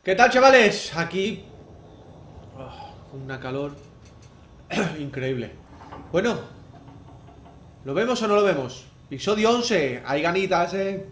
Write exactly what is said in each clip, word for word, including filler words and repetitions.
¿Qué tal, chavales? Aquí oh, una calor increíble. Bueno, ¿lo vemos o no lo vemos? Episodio once. Hay ganitas, eh.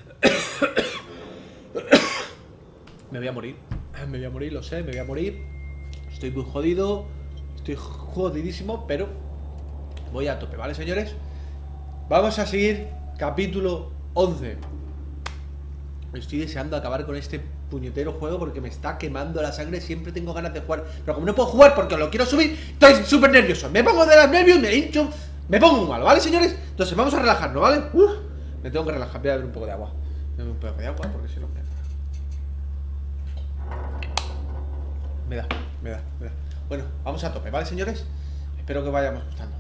Me voy a morir. Me voy a morir, lo sé, me voy a morir. Estoy muy jodido. Estoy jodidísimo, pero voy a tope, ¿vale, señores? Vamos a seguir capítulo once. Estoy deseando acabar con este puñetero juego porque me está quemando la sangre. Siempre tengo ganas de jugar, pero como no puedo jugar porque lo quiero subir, estoy súper nervioso. Me pongo de los nervios, me hincho, me pongo muy malo, ¿vale, señores? Entonces vamos a relajarnos, ¿vale? Uf, me tengo que relajar, voy a beber un poco de agua. Voy a beber un poco de agua porque si no me... Me da, me da, me da. Bueno, vamos a tope, ¿vale, señores? Espero que vayamos gustando.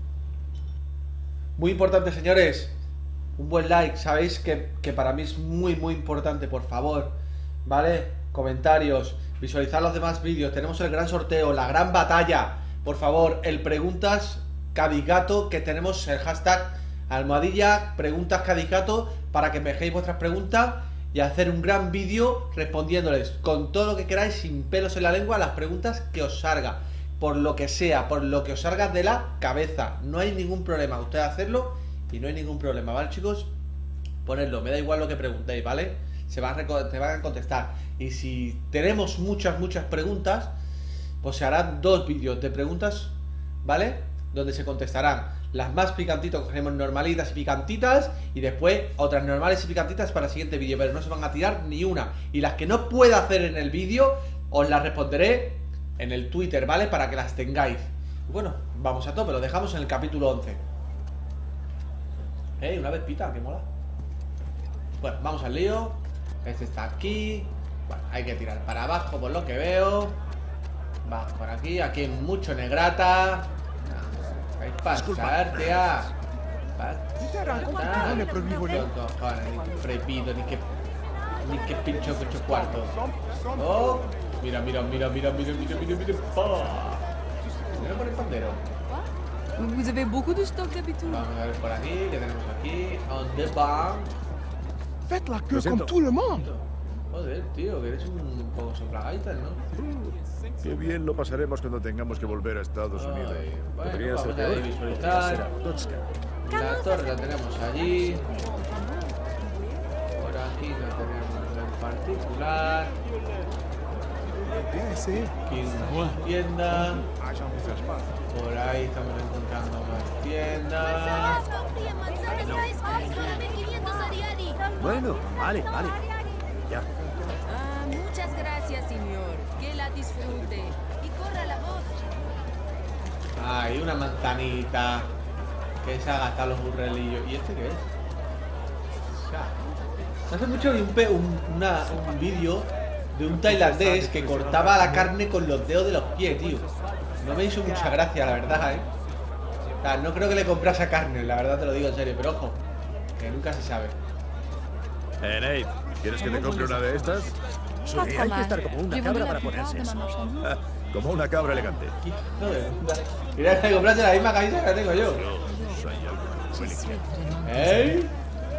Muy importante, señores, un buen like. Sabéis que, que para mí es muy, muy importante, por favor, ¿vale? Comentarios, visualizar los demás vídeos. Tenemos el gran sorteo, la gran batalla. Por favor, el preguntas Cadigato, que tenemos el hashtag almohadilla preguntas Cadigato, para que me dejéis vuestras preguntas y hacer un gran vídeo respondiéndoles con todo lo que queráis, sin pelos en la lengua, las preguntas que os salga, por lo que sea, por lo que os salga de la cabeza. No hay ningún problema, ustedes hacerlo y no hay ningún problema, ¿vale, chicos? Ponedlo, me da igual lo que preguntéis, ¿vale? Se van a, se van a contestar. Y si tenemos muchas, muchas preguntas, pues se harán dos vídeos de preguntas, ¿vale? Donde se contestarán las más picantitas, cogeremos normalitas y picantitas, y después otras normales y picantitas para el siguiente vídeo, pero no se van a tirar ni una. Y las que no pueda hacer en el vídeo, os las responderé en el Twitter, ¿vale? Para que las tengáis. Bueno, vamos a tope, lo dejamos en el capítulo once. Eh, una vez pita, que mola. Bueno, vamos al lío. Este está aquí. Bueno, hay que tirar para abajo por lo que veo. Va por aquí, aquí hay mucho negrata. Hay que pasar, tía. No le prohíbo ni que prohibido, ni que ni que pincho ocho cuartos. Oh, mira, mira, mira, mira, mira, mira, mira, mira. Oh. Mira por el pandero. Vous avez beaucoup de stock d'habitude. Vamos a ver por aquí, ¿qué tenemos aquí? On the bank. Faites la queue comme tout le monde. Joder, tío, que eres un poco soplagaitas, ¿no? Qué bien lo pasaremos cuando tengamos que volver a Estados Ay, Unidos. bueno, Podría vamos ser a peor. visualizar. Será Totska. La torre la tenemos allí. Por aquí la tenemos en particular. Aquí una tienda. Por ahí estamos encontrando más tiendas. Bueno, vale, vale. Ya. Ah, muchas gracias, señor. Que la disfrute. Y corra la voz. Hay una manzanita que se ha gastado los burrelillos. ¿Y este qué es? O sea, hace mucho vi un, pe- un, una- un vídeo de un tailandés que cortaba la carne con los dedos de los pies, tío. No me hizo mucha gracia, la verdad, eh. O sea, no creo que le comprase carne, la verdad te lo digo en serio, pero ojo, que nunca se sabe. Eh, Nate, ¿quieres que te compre una de estas? Sí, hay que estar como una cabra para ponerse eso. Ah, como una cabra elegante. Hijo de puta. Mira que comprarse la misma camisa que la tengo yo. Dios, hay algo que huele bien. ¿Eh?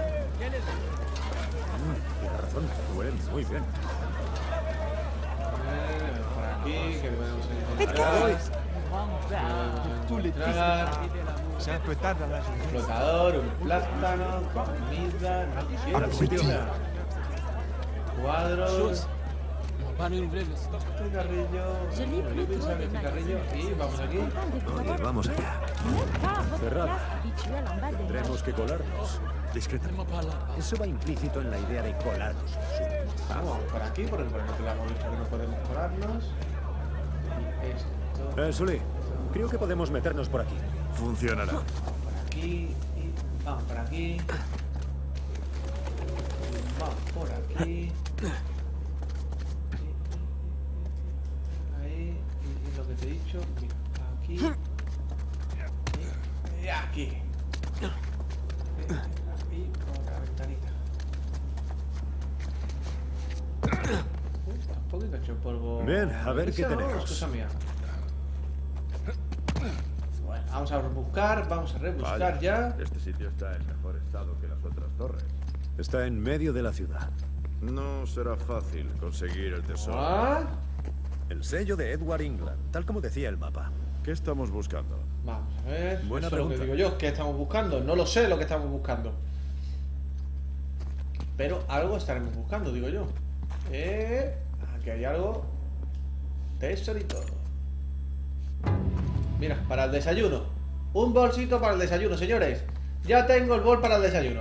Mm, tienes razón, huelen muy bien. Eh, por aquí, que podemos encontrar. Encontrar C'est un peu tard dans la journée. un flotador, un plátano, comida, noticias, cuadros, cigarrillo, cigarrillo y vamos aquí. Oye, vamos allá. Cerrada. Tendremos que colarnos. Discretamente. Eso va implícito en la idea de colarnos. Vamos por aquí, porque por el otro lado hemos dicho que no podemos colarnos. Y esto Eh, Sully, creo que podemos meternos por aquí. Funcionará. por aquí y vamos por aquí. Vamos por aquí. Ahí, y, y lo que te he dicho, mira, aquí y, y aquí. Y por la ventanita. Uy, está un poquito hecho polvo. Bien, a ver qué ¿Eso no? tenemos. Es cosa mía. Bueno, vamos a rebuscar, vamos a rebuscar Vaya, ya. Este sitio está en mejor estado que las otras torres. Está en medio de la ciudad. No será fácil conseguir el tesoro. ¿Ah? El sello de Edward England, tal como decía el mapa. ¿Qué estamos buscando? Vamos a ver. Buena Eso es lo que pregunta. digo yo. ¿Qué estamos buscando? No lo sé lo que estamos buscando. Pero algo estaremos buscando, digo yo. Eh, aquí hay algo. Tesorito. Mira, para el desayuno. Un bolsito para el desayuno, señores. Ya tengo el bol para el desayuno.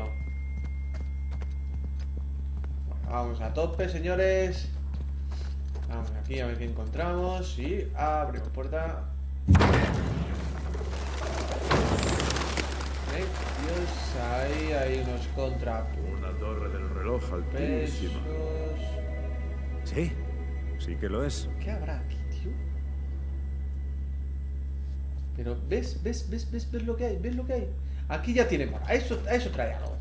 Bueno, vamos a tope, señores. Vamos aquí a ver qué encontramos. Y abrimos puerta. Ay, Dios, ahí hay unos contrapuntos. Una torre del reloj altísima. Sí, sí que lo es. ¿Qué habrá aquí, tío? Pero, ¿ves? ¿Ves? ¿Ves? ¿Ves? ¿Ves lo que hay? ¿Ves lo que hay? Aquí ya tiene mora. Eso, eso trae algo.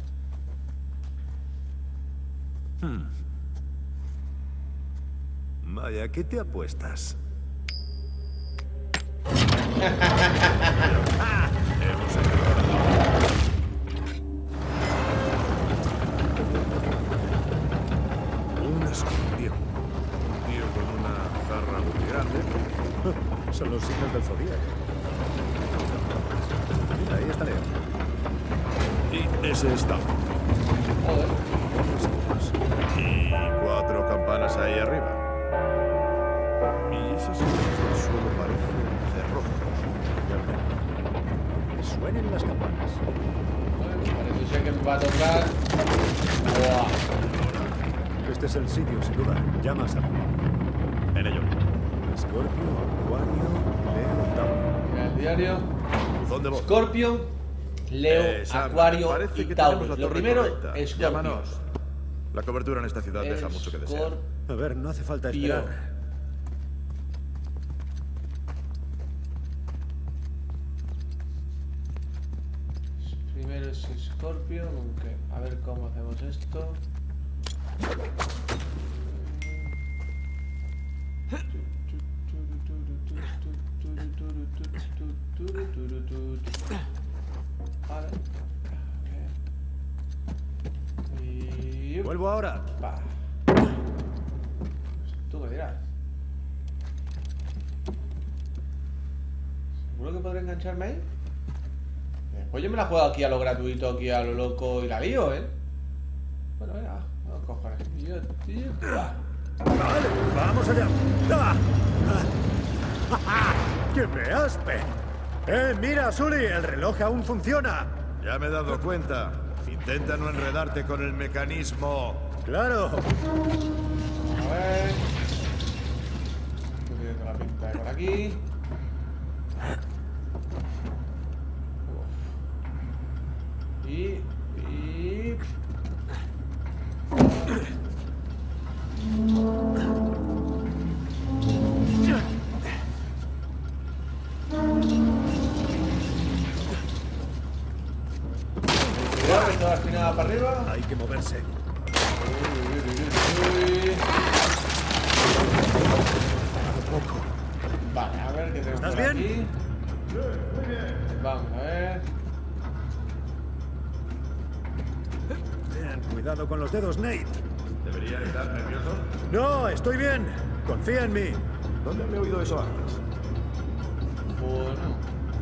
Hmm. Vaya, ¿qué te apuestas? Hemos encontrado. Un escorpión. Un tío con una jarra muy grande. Son los signos del zodíaco. Mira, ahí está Leo. Y ese está. Joder. Y cuatro campanas ahí arriba. Y esas cosas del suelo parecen cerrojos. Que suenen las campanas. Bueno, parece ser que me va a tocar. Buah. Este es el sitio, sin duda. Llama a Sam. En ello. Scorpio, Acuario, Leo, Tauro. Mira el diario. Buzón de voz. Scorpion, Leo, Eh, Sam, Acuario parece y que Tauro. tenemos la Lo torre primero correcta. es Scorpio. Llámanos. La cobertura en esta ciudad deja mucho que desear. A ver, no hace falta Scorpio. esperar. Primero es Scorpio, aunque a ver cómo hacemos esto. Vale. Y... Vuelvo ahora. Va. Tú me dirás. ¿Seguro que podré engancharme ahí? Después yo me la juego aquí a lo gratuito, aquí a lo loco y la lío, ¿eh? Bueno, venga, no cojones. Yo, tío, va. Vale, vamos allá. ¡Ah! ¡Ah! ¡Que me aspe! ¡Eh, mira, Sully! El reloj aún funciona. Ya me he dado cuenta. Intenta no enredarte con el mecanismo. ¡Claro! A ver. Estoy viendo la pinta de por aquí. Uf. Y. Y. Cuidado, que toda la espinada para arriba. Hay que moverse. Uy, uy, uy, uy, uy. Poco. Vale, a ver qué tenemos ¿Estás por bien? aquí. Muy bien. Vamos a ver. Ten cuidado con los dedos, Nate. ¿Debería estar nervioso? No, estoy bien. Confía en mí. ¿Dónde había oído eso antes? Bueno.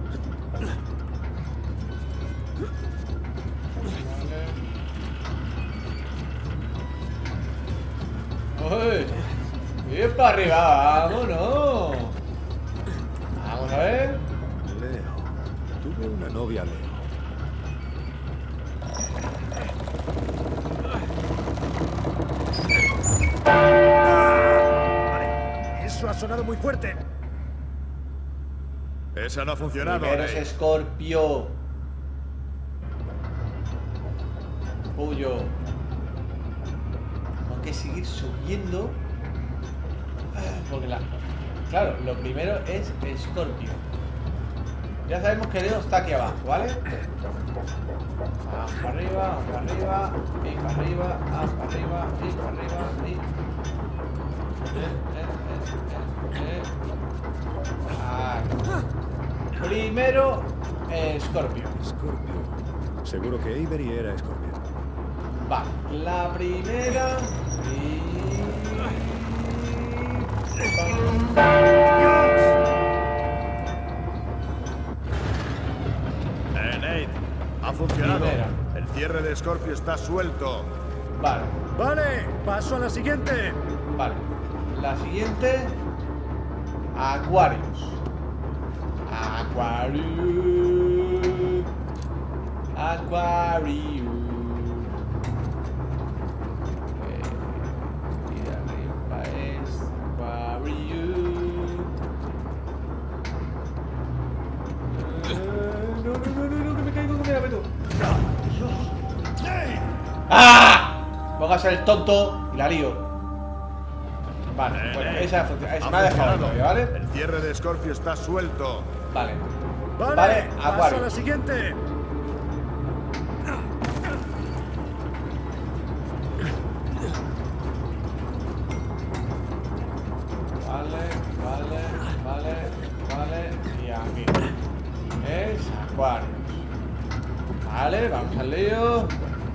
Vale. ¡Uy! ¡Bien para arriba! ¡Vámonos! Vamos a ver. Leo. Tuve una novia, Leo. Vale. Eso ha sonado muy fuerte. Esa no ha funcionado. Primero Nate. es Scorpio. Puyo. Tengo que seguir subiendo. Porque la... Claro, lo primero es Scorpio. Ya sabemos que Leo está aquí abajo, ¿vale? Vamos para arriba, vamos para arriba, y para arriba, vamos para arriba, y para arriba, y... Eh, eh, eh, eh, eh. Ah. Primero, eh, Scorpio. Scorpio. Seguro que Avery era Scorpio. Vale, la primera y... Eh, Nate, ha funcionado. Primera. El cierre de Scorpio está suelto. Vale, Vale, paso a la siguiente. vale. La siguiente... Aquarius. Aquarius. Aquarius. Eh, y de arriba es Aquarius. Eh, no, no, no, no, no, que me caigo, que me la meto. ¡Ah! Póngase el tonto y la lío. Vale, Eh, bueno, Nate, esa funciona. ha Se me ha dejado funcionado. todavía, ¿vale? El cierre de Scorpio está suelto. Vale. Vale, Vale, paso a la Aquarius. siguiente. Vale, vale, vale, vale. Y aquí. Es Aquarius. Vale, vamos al lío.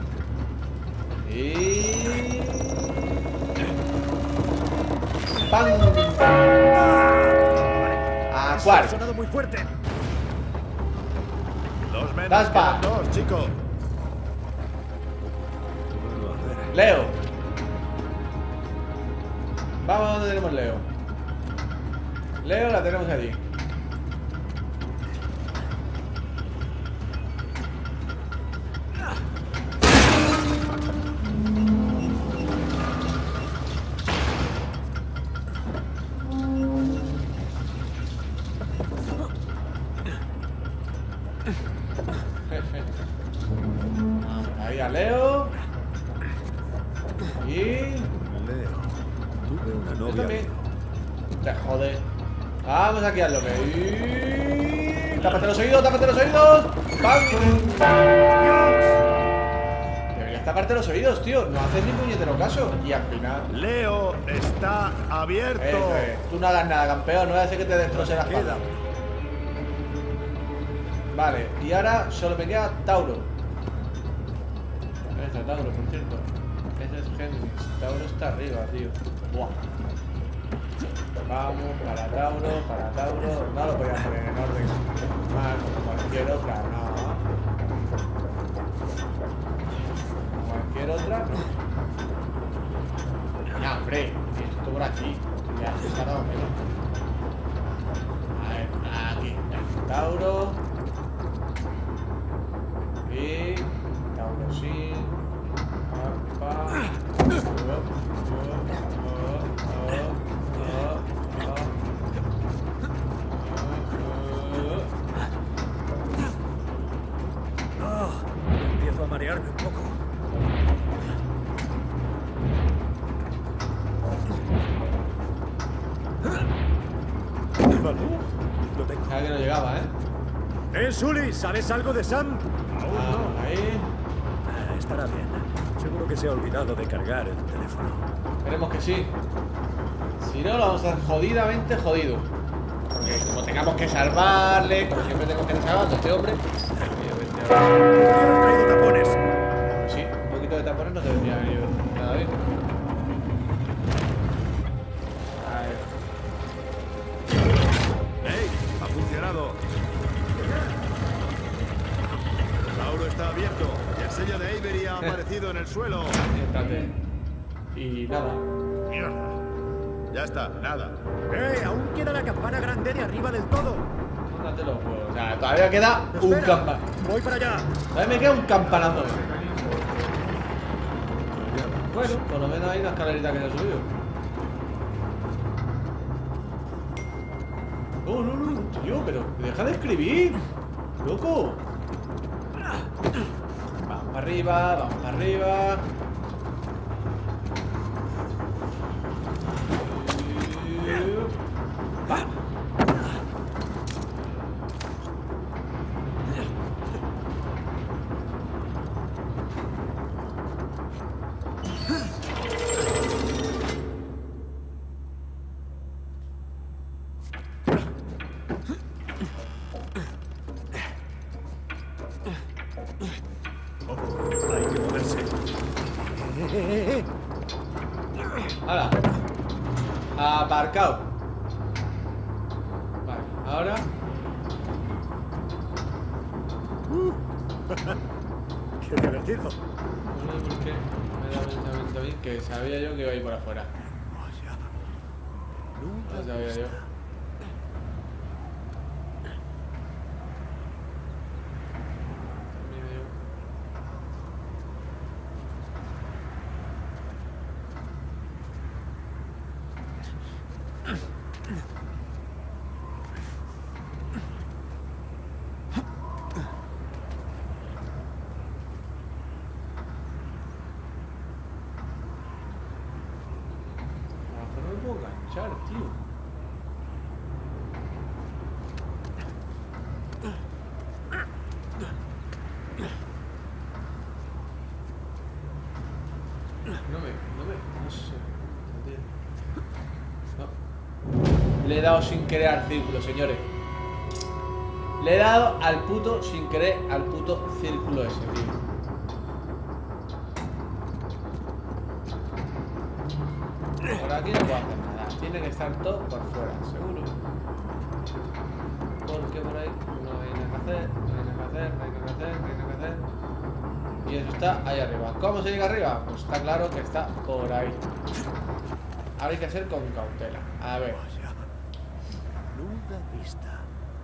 Y... ¡Pam! Ha Aquarius. sonado muy fuerte. Dos menos, Das quedan pa. dos, chico. Leo. Vamos a donde tenemos Leo. Leo la tenemos allí. Ahí a Leo. Y... Leo, tuve una Yo novia. también. Te jode. Vamos aquí al loque. Y... ¡Tápate los oídos! ¡Tápate los oídos! ¡Pam! Deberías taparte los oídos, tío. No haces ni puñetero caso. Y al final... Leo está abierto. Eso es. Tú no hagas nada, campeón. No voy a hacer que te destroce la espalda. Vale, y ahora solo me queda Tauro. ¿Dónde está Tauro, por cierto? Ese es Hendrix. Tauro está arriba, tío. Buah. Vamos, para Tauro, para Tauro. No lo voy a poner en orden. Más como cualquier otra, no. Como cualquier otra, no. Ya, hombre. Esto por aquí. Ya, se ha dado menos. A ver, aquí. Ya. Tauro. Y Tauro sí. Opa. Ah, empiezo a marearme un poco. Vale, lo tengo. Sabía que no llegaba, ¿eh? ¡Eh, Sully! ¿Sabes algo de Sam? Ah, ahí. Ah, estará bien. Seguro que se ha olvidado de cargar el teléfono. Esperemos que sí. Si no, lo vamos a hacer jodidamente jodido. Porque como tengamos que salvarle, como siempre tenemos que estar salvando a este hombre. Podría haber traído tapones. Sí, un poquito de tapones no te vendría venir nada bien. A ver. ¡Ey! Ha funcionado. Tauro está abierto y el sello de Avery ha aparecido en el suelo. Siéntate. Y nada. Mierda. Ya está, nada. ¡Eh! Aún queda la campana grande de arriba del todo. Siéntate los huevos. O sea, todavía queda un Espera, campanazo. voy para allá. Todavía me queda un campanazo. Bueno, por lo menos hay una escalerita que no he subido. No, no, no, tío, pero deja de escribir. Loco. Vamos para arriba, vamos para arriba. Va. Hay que moverse. Aparcado. Vale, ahora. ¡Qué divertido! No sé por qué me da pensamiento a mí que sabía yo que iba a ir por afuera. Vaya. No Nunca sabía yo. vista. Mira yo. A lo mejor no me puedo enganchar, tío. No me, no me, no sé. No. Le he dado sin querer al círculo, señores. Le he dado al puto sin querer al puto círculo ese, tío. Por aquí no puedo hacer nada. Tiene que estar todo por fuera, seguro. Porque por ahí no hay nada que hacer, no hay nada que hacer, no hay nada que hacer, no hay nada que hacer. Y eso está ahí arriba. ¿Cómo se llega arriba? Pues está claro que está por ahí. Ahora hay que hacer con cautela. A ver. Vaya. Nunca vista.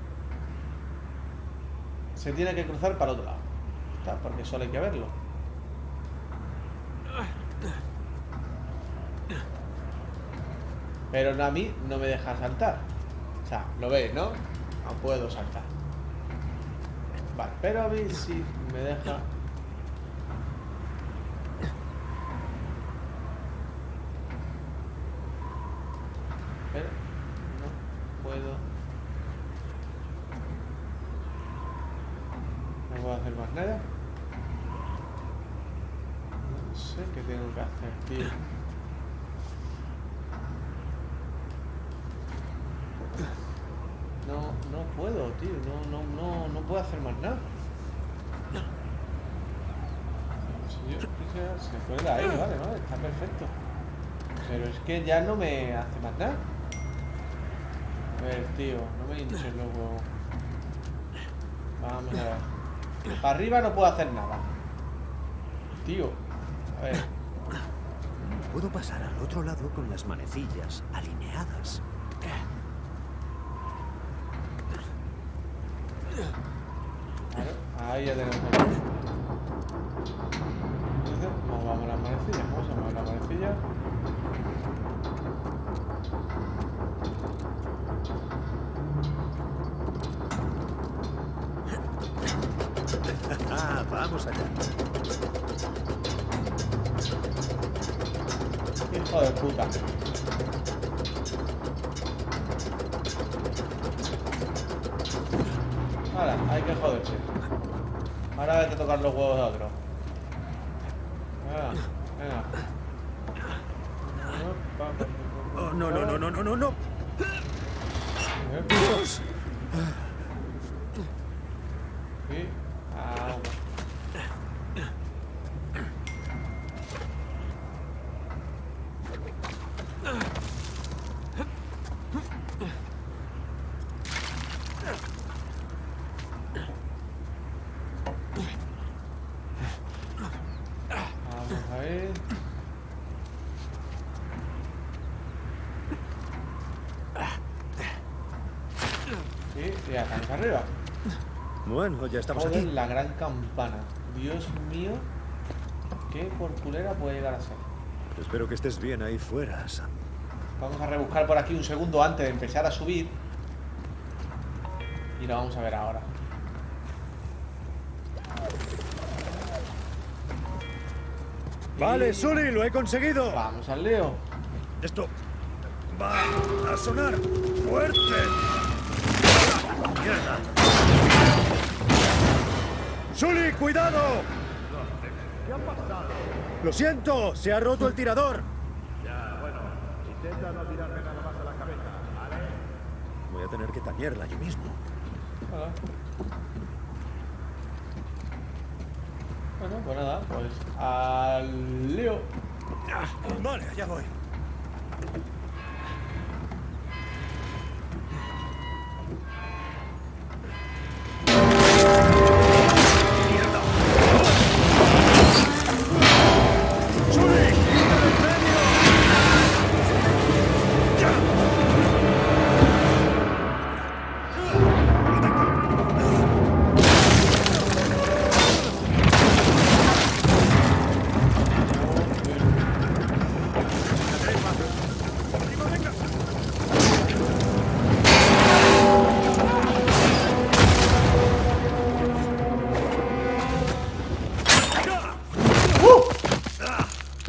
Se tiene que cruzar para el otro lado. Está, porque solo hay que verlo. Pero a mí no me deja saltar. O sea, lo veis, ¿no? No puedo saltar. Vale, pero a mí sí me deja. Pero no puedo. No puedo hacer más nada. No sé qué tengo que hacer, tío. No, no puedo, tío. No, no, no, no puedo hacer más nada. Si yo quisiera, se cuelga ahí, vale, vale, está perfecto. Pero es que ya no me hace más nada. A ver, tío, no me hinches los huevos. Vamos a ver. Para arriba no puedo hacer nada. Tío, a ver. Puedo pasar al otro lado con las manecillas alineadas. Vale, ahí ya tenemos el... Entonces, movamos las manecillas. Vamos a mover las manecillas. Ah, vamos allá. Hijo de puta. Ahora, hay que joderse. Ahora hay que tocar los huevos de otro. Venga, venga. Oh, no, no, no, no, no, no, no. Dios. Sí. Ah. Vamos a ver. Sí, ya estamos arriba. Bueno, ya estamos Joder, aquí. la gran campana. Dios mío, qué porculera puede llegar a ser. Espero que estés bien ahí fuera, Sam. Vamos a rebuscar por aquí un segundo antes de empezar a subir. Y lo vamos a ver ahora. Vale, Y- Sully, lo he conseguido. Vamos al Leo. Esto va a sonar fuerte. ¡Mierda! ¡Sully, cuidado! ¿Qué ha pasado? ¡Lo siento! ¡Se ha roto el tirador! Ya, bueno, intenta no tirarme nada más a la cabeza, ¿vale? Voy a tener que tañerla yo mismo. Hola. Bueno, pues nada, pues al Leo. Vale, allá voy.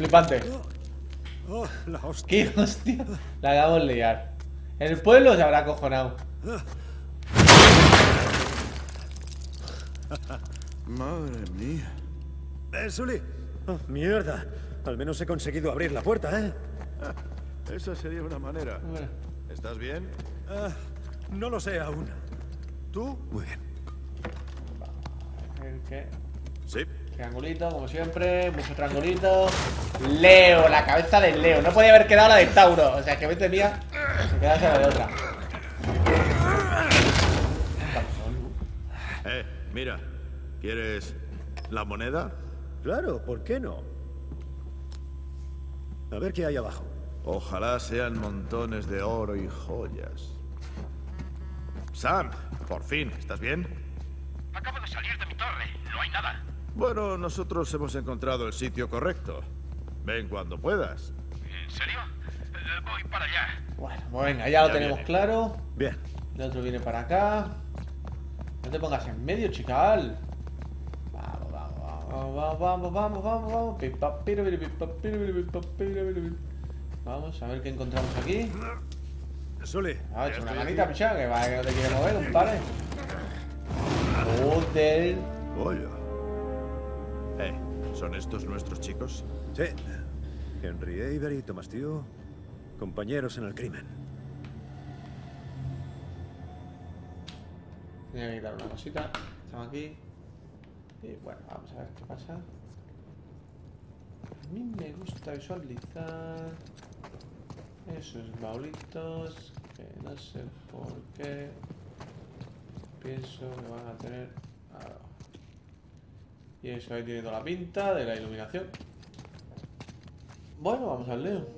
Flipante. Oh, la hostia. ¿Qué hostia? La acabamos de liar. En el pueblo se habrá acojonado. Madre mía. Eh, Sully. Oh, mierda. Al menos he conseguido abrir la puerta, ¿eh? Ah, esa sería una manera. Bueno. ¿Estás bien? Ah, no lo sé aún. ¿Tú? Muy bien. ¿El qué? Sí. Triangulito, como siempre, mucho triangulito. Leo, la cabeza del Leo. No podía haber quedado la de Tauro. O sea, que me tenía que quedarse la de otra. Eh, mira. ¿Quieres la moneda? Claro, ¿por qué no? A ver qué hay abajo. Ojalá sean montones de oro y joyas. Sam, por fin, ¿estás bien? Acabo de salir de mi torre. No hay nada. Bueno, nosotros hemos encontrado el sitio correcto. Ven cuando puedas. ¿En serio? Eh, voy para allá. Bueno, pues venga, ya lo Ya tenemos viene. claro. Bien. El otro viene para acá. No te pongas en medio, chical. Vamos, vamos, vamos, vamos, vamos, vamos, vamos. Pipa, piro, piro, pipa, piro, piro, pipa, piro, piro, piro. Vamos a ver qué encontramos aquí. Sully. Ah, echa Ya una estoy manita, aquí. picha, que va, que no te quiere mover, compadre. Joder. Oye. Eh, ¿son estos nuestros chicos? Sí. Henry Avery y Thomas Tew, compañeros en el crimen. Tenía que quitar una cosita. Estamos aquí. Y bueno, vamos a ver qué pasa. A mí me gusta visualizar esos baulitos que no sé por qué pienso que van a tener algo. Y eso ahí tiene toda la pinta de la iluminación. Bueno, vamos al Leo.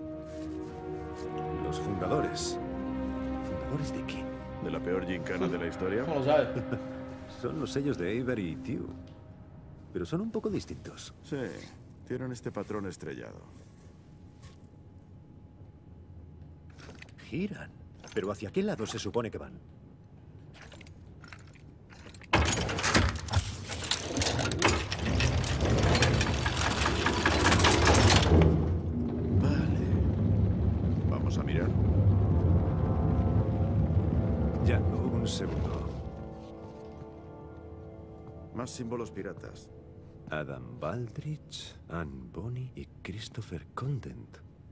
Los fundadores. ¿Fundadores de qué? ¿De la peor gincana de la historia? ¿Cómo lo sabes? Son los sellos de Avery y Tew. Pero son un poco distintos. Sí, tienen este patrón estrellado. Giran. ¿Pero hacia qué lado se supone que van? Vale. Vamos a mirar. Ya, un segundo. Más símbolos piratas. Adam Baldrige, Anne Bonny y Christopher Condent.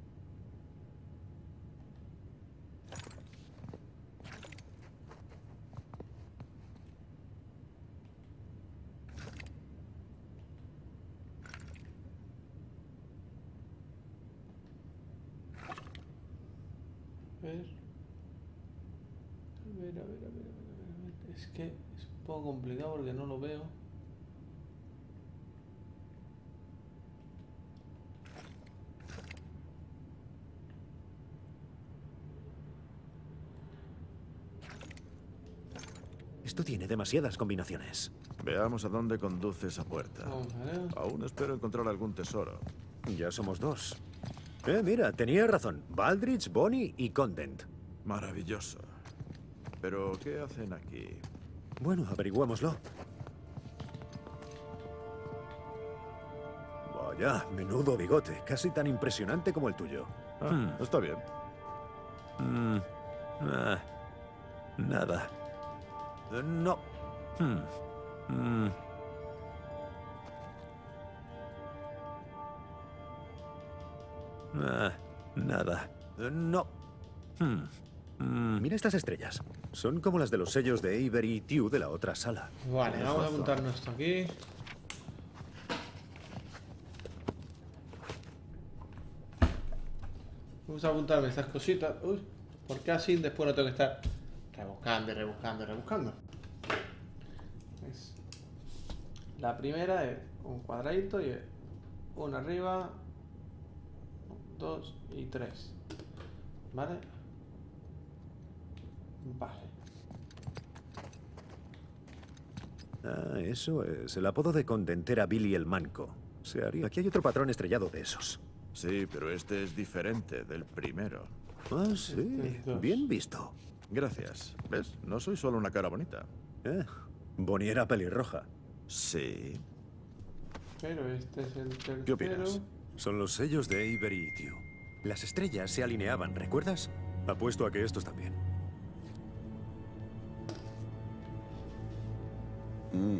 A ver. A ver, a ver, a ver, a ver, a ver, a ver. Es que es un poco complicado porque no lo veo. Esto tiene demasiadas combinaciones. Veamos a dónde conduce esa puerta. Vamos a ver. Aún espero encontrar algún tesoro. Ya somos dos. Eh, mira, tenía razón. Baldrige, Bonny y Condent. Maravilloso. Pero, ¿qué hacen aquí? Bueno, averigüémoslo. Vaya, menudo bigote. Casi tan impresionante como el tuyo. Ah, Hmm. está bien. Mm, ah, nada. Eh, No. Hmm, mm. Ah, nada. Eh, No. Hmm, mm. Mira estas estrellas. Son como las de los sellos de Avery y Tew de la otra sala. Vale, Tienes vamos a razón. apuntarnos esto aquí. Vamos a apuntarme estas cositas. Uy, ¿por qué así después no tengo que estar rebuscando y rebuscando y rebuscando? Es- La primera es un cuadradito y es uno arriba, dos y tres. ¿Vale? Vale. Ah, eso es. El apodo de Condent era Billy el Manco. Se haría. Aquí hay otro patrón estrellado de esos. Sí, pero este es diferente del primero. Ah, sí. Este es dos. Bien visto. Gracias. ¿Ves? No soy solo una cara bonita. Eh, Bonnie era pelirroja. Sí. Pero este es el tercero. ¿Qué opinas? Son los sellos de Eivor y Tío. Las estrellas se alineaban, ¿recuerdas? Apuesto a que estos también. Mm.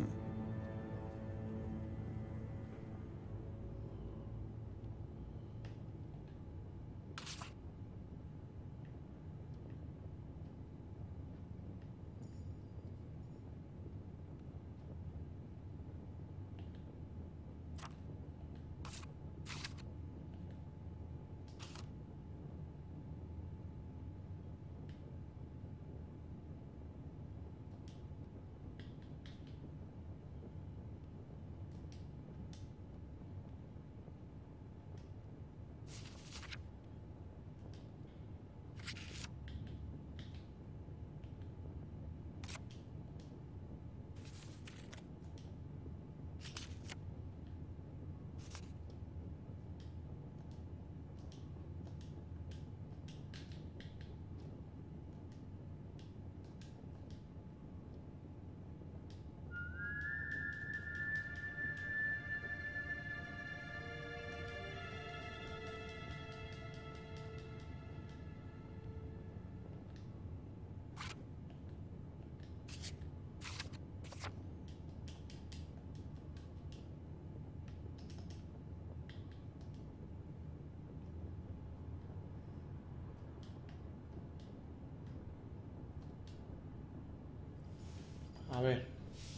A ver.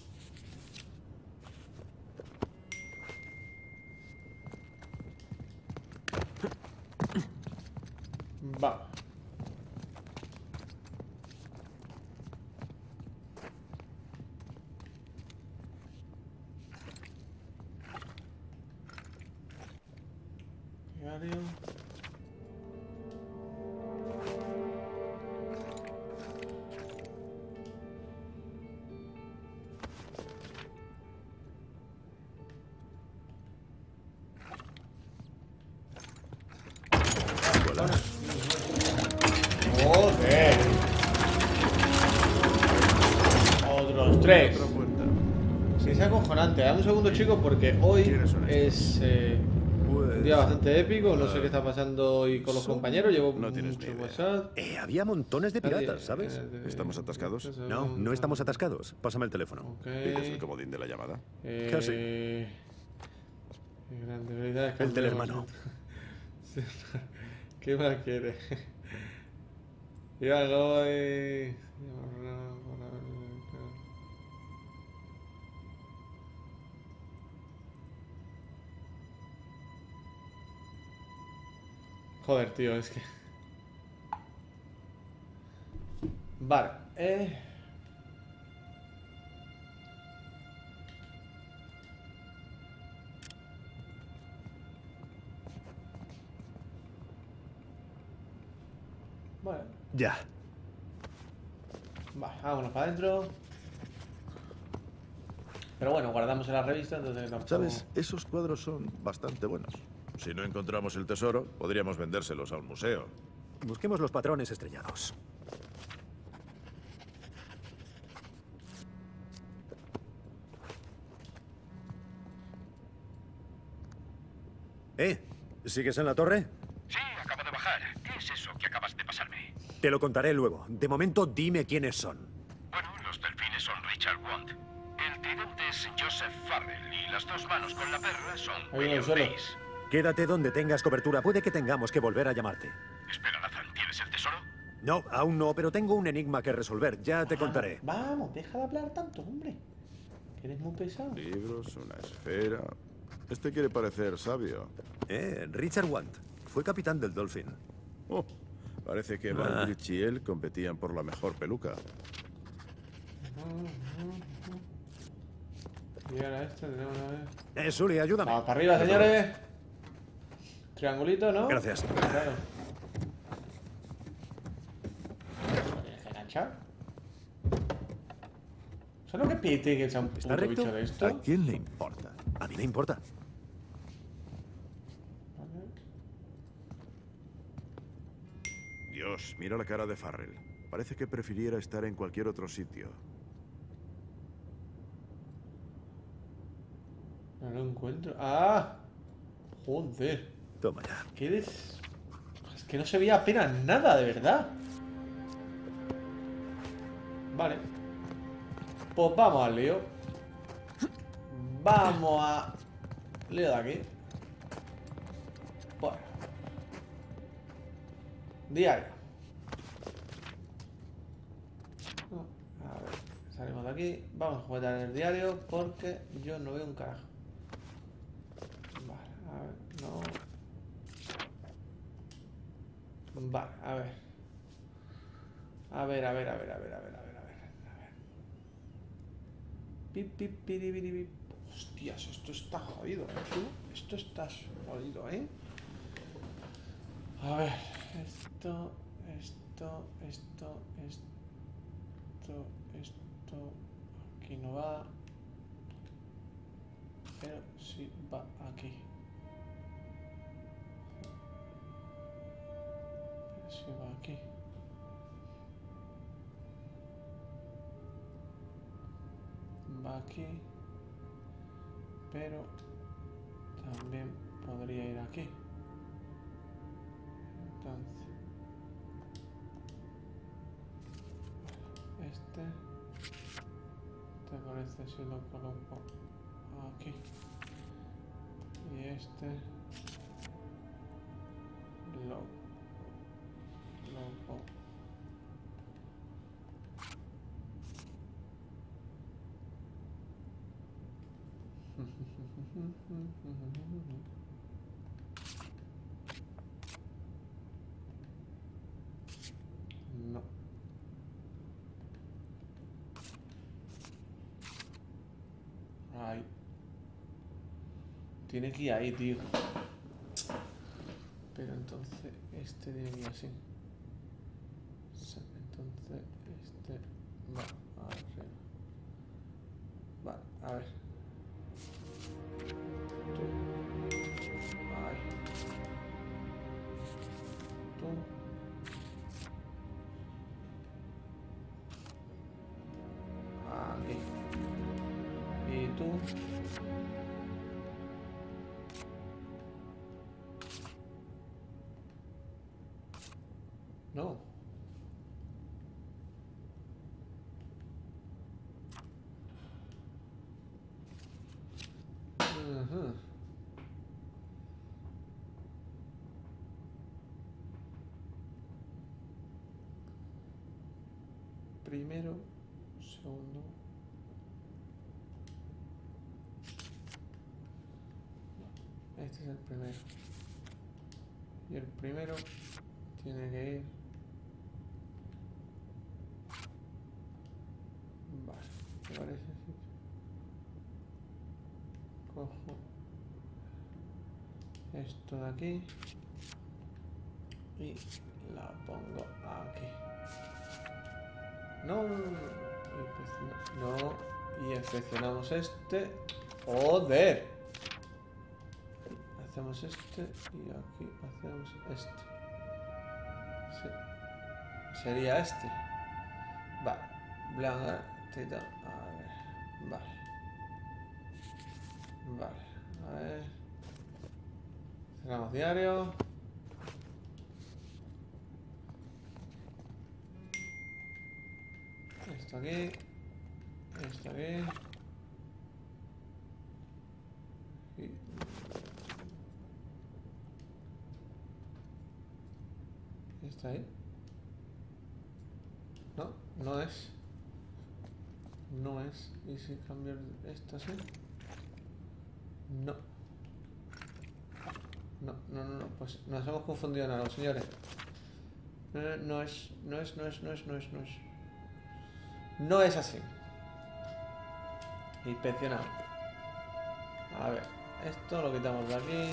Va. Diario. Joder. Otros tres. Otra puerta. Sí, es acojonante. Dame un segundo, chicos, porque hoy ¿Quiénes son es eh, Pues... un día bastante épico. No sé qué está pasando hoy con los son- compañeros. Llevo no tienes mucho ni idea. WhatsApp. Eh, había montones de piratas, ¿sabes? Eh, ¿Estamos atascados? No, no estamos atascados. Pásame el teléfono. Ok. ¿Tienes el comodín de la llamada? Eh, Casi. qué grande, ¿verdad? Es que El del no- hermano. Sí. ¿Qué más quiere? Ya voy. Joder, tío, es que... Vale, eh... Bueno, Ya. va, vámonos para adentro. Pero bueno, guardamos en la revista, entonces tampoco... ¿Sabes? Esos cuadros son bastante buenos. Si no encontramos el tesoro, podríamos vendérselos a un museo. Busquemos los patrones estrellados. ¿Eh? ¿Sigues en la torre? Sí, acabo de bajar. ¿Qué es eso que acabas de pasarme? Te lo contaré luego. De momento, dime quiénes son. Bueno, los delfines son Richard Wand. El tridente es Joseph Farrell y las dos manos con la perla son Ahí en el William suelo. Pace. Quédate donde tengas cobertura. Puede que tengamos que volver a llamarte. Espera, Nathan, ¿tienes el tesoro? No, aún no, pero tengo un enigma que resolver. Ya te contaré. Vamos, deja de hablar tanto, hombre. Que eres muy pesado. Libros, una esfera... Este quiere parecer sabio. Eh, Richard Wand. Fue capitán del Dolphin. Oh, parece que Ah. Baldrich y él competían por la mejor peluca. Y ahora esto, tenemos una vez. Eh, Sully, ayúdame. Vamos para arriba, señores. Triangulito, ¿no? Gracias. Claro. ¿Lo tienes que enganchar? ¿Sabes lo que pite que sea un ¿Está puto recto? bicho de esto? ¿A quién le importa? A mí me importa. Dios, mira la cara de Farrell. Parece que prefiriera estar en cualquier otro sitio. No lo encuentro. ¡Ah! Joder. Toma ya. ¿Qué des... Es que no se veía apenas nada, de verdad. Vale. Pues vamos al lío. Vamos a... lío de aquí. Bueno. Diario. A ver, salimos de aquí. Vamos a jugar en el diario porque yo no veo un carajo. Vale, a ver, no. Vale, a ver. A ver, a ver, a ver, a ver, a ver, a ver, a ver, a ver. Pip, pip, piri, piri, pip. Hostias, esto está jodido, ¿eh? Esto está jodido, ¿eh? A ver, esto, esto, esto, esto, esto, aquí no va, pero sí va aquí. Pero sí va aquí. Va aquí, pero también podría ir aquí. Entonces, este, ¿te parece si lo coloco aquí? Y este lo coloco no. Ahí. Tiene que ir ahí, tío. Pero entonces este tiene que ir así. Entonces este va arriba. Vale, a ver. Tú. Ahí. Tú. Aquí. Y tú. No. Uh-huh. Primero, segundo. Este es el primero. Y el primero tiene que ir. Vale, ¿te parece? Cojo esto de aquí y la pongo aquí. No, no, y inspeccionamos este. Joder. Hacemos este y aquí hacemos este. Sí. Sería este. Vale. Blanca, tita. A ver. Vale. Vale. A ver. Cerramos diario. Esto aquí. Esto aquí. Y... ¿Está ahí? No, no es. No es. ¿Y si cambio esto así? No. No, no, no, no. Pues nos hemos confundido en algo, señores. No, no, no es. No es, no es, no es, no es, no es. No es así. Inspeccionamos. A ver. Esto lo quitamos de aquí.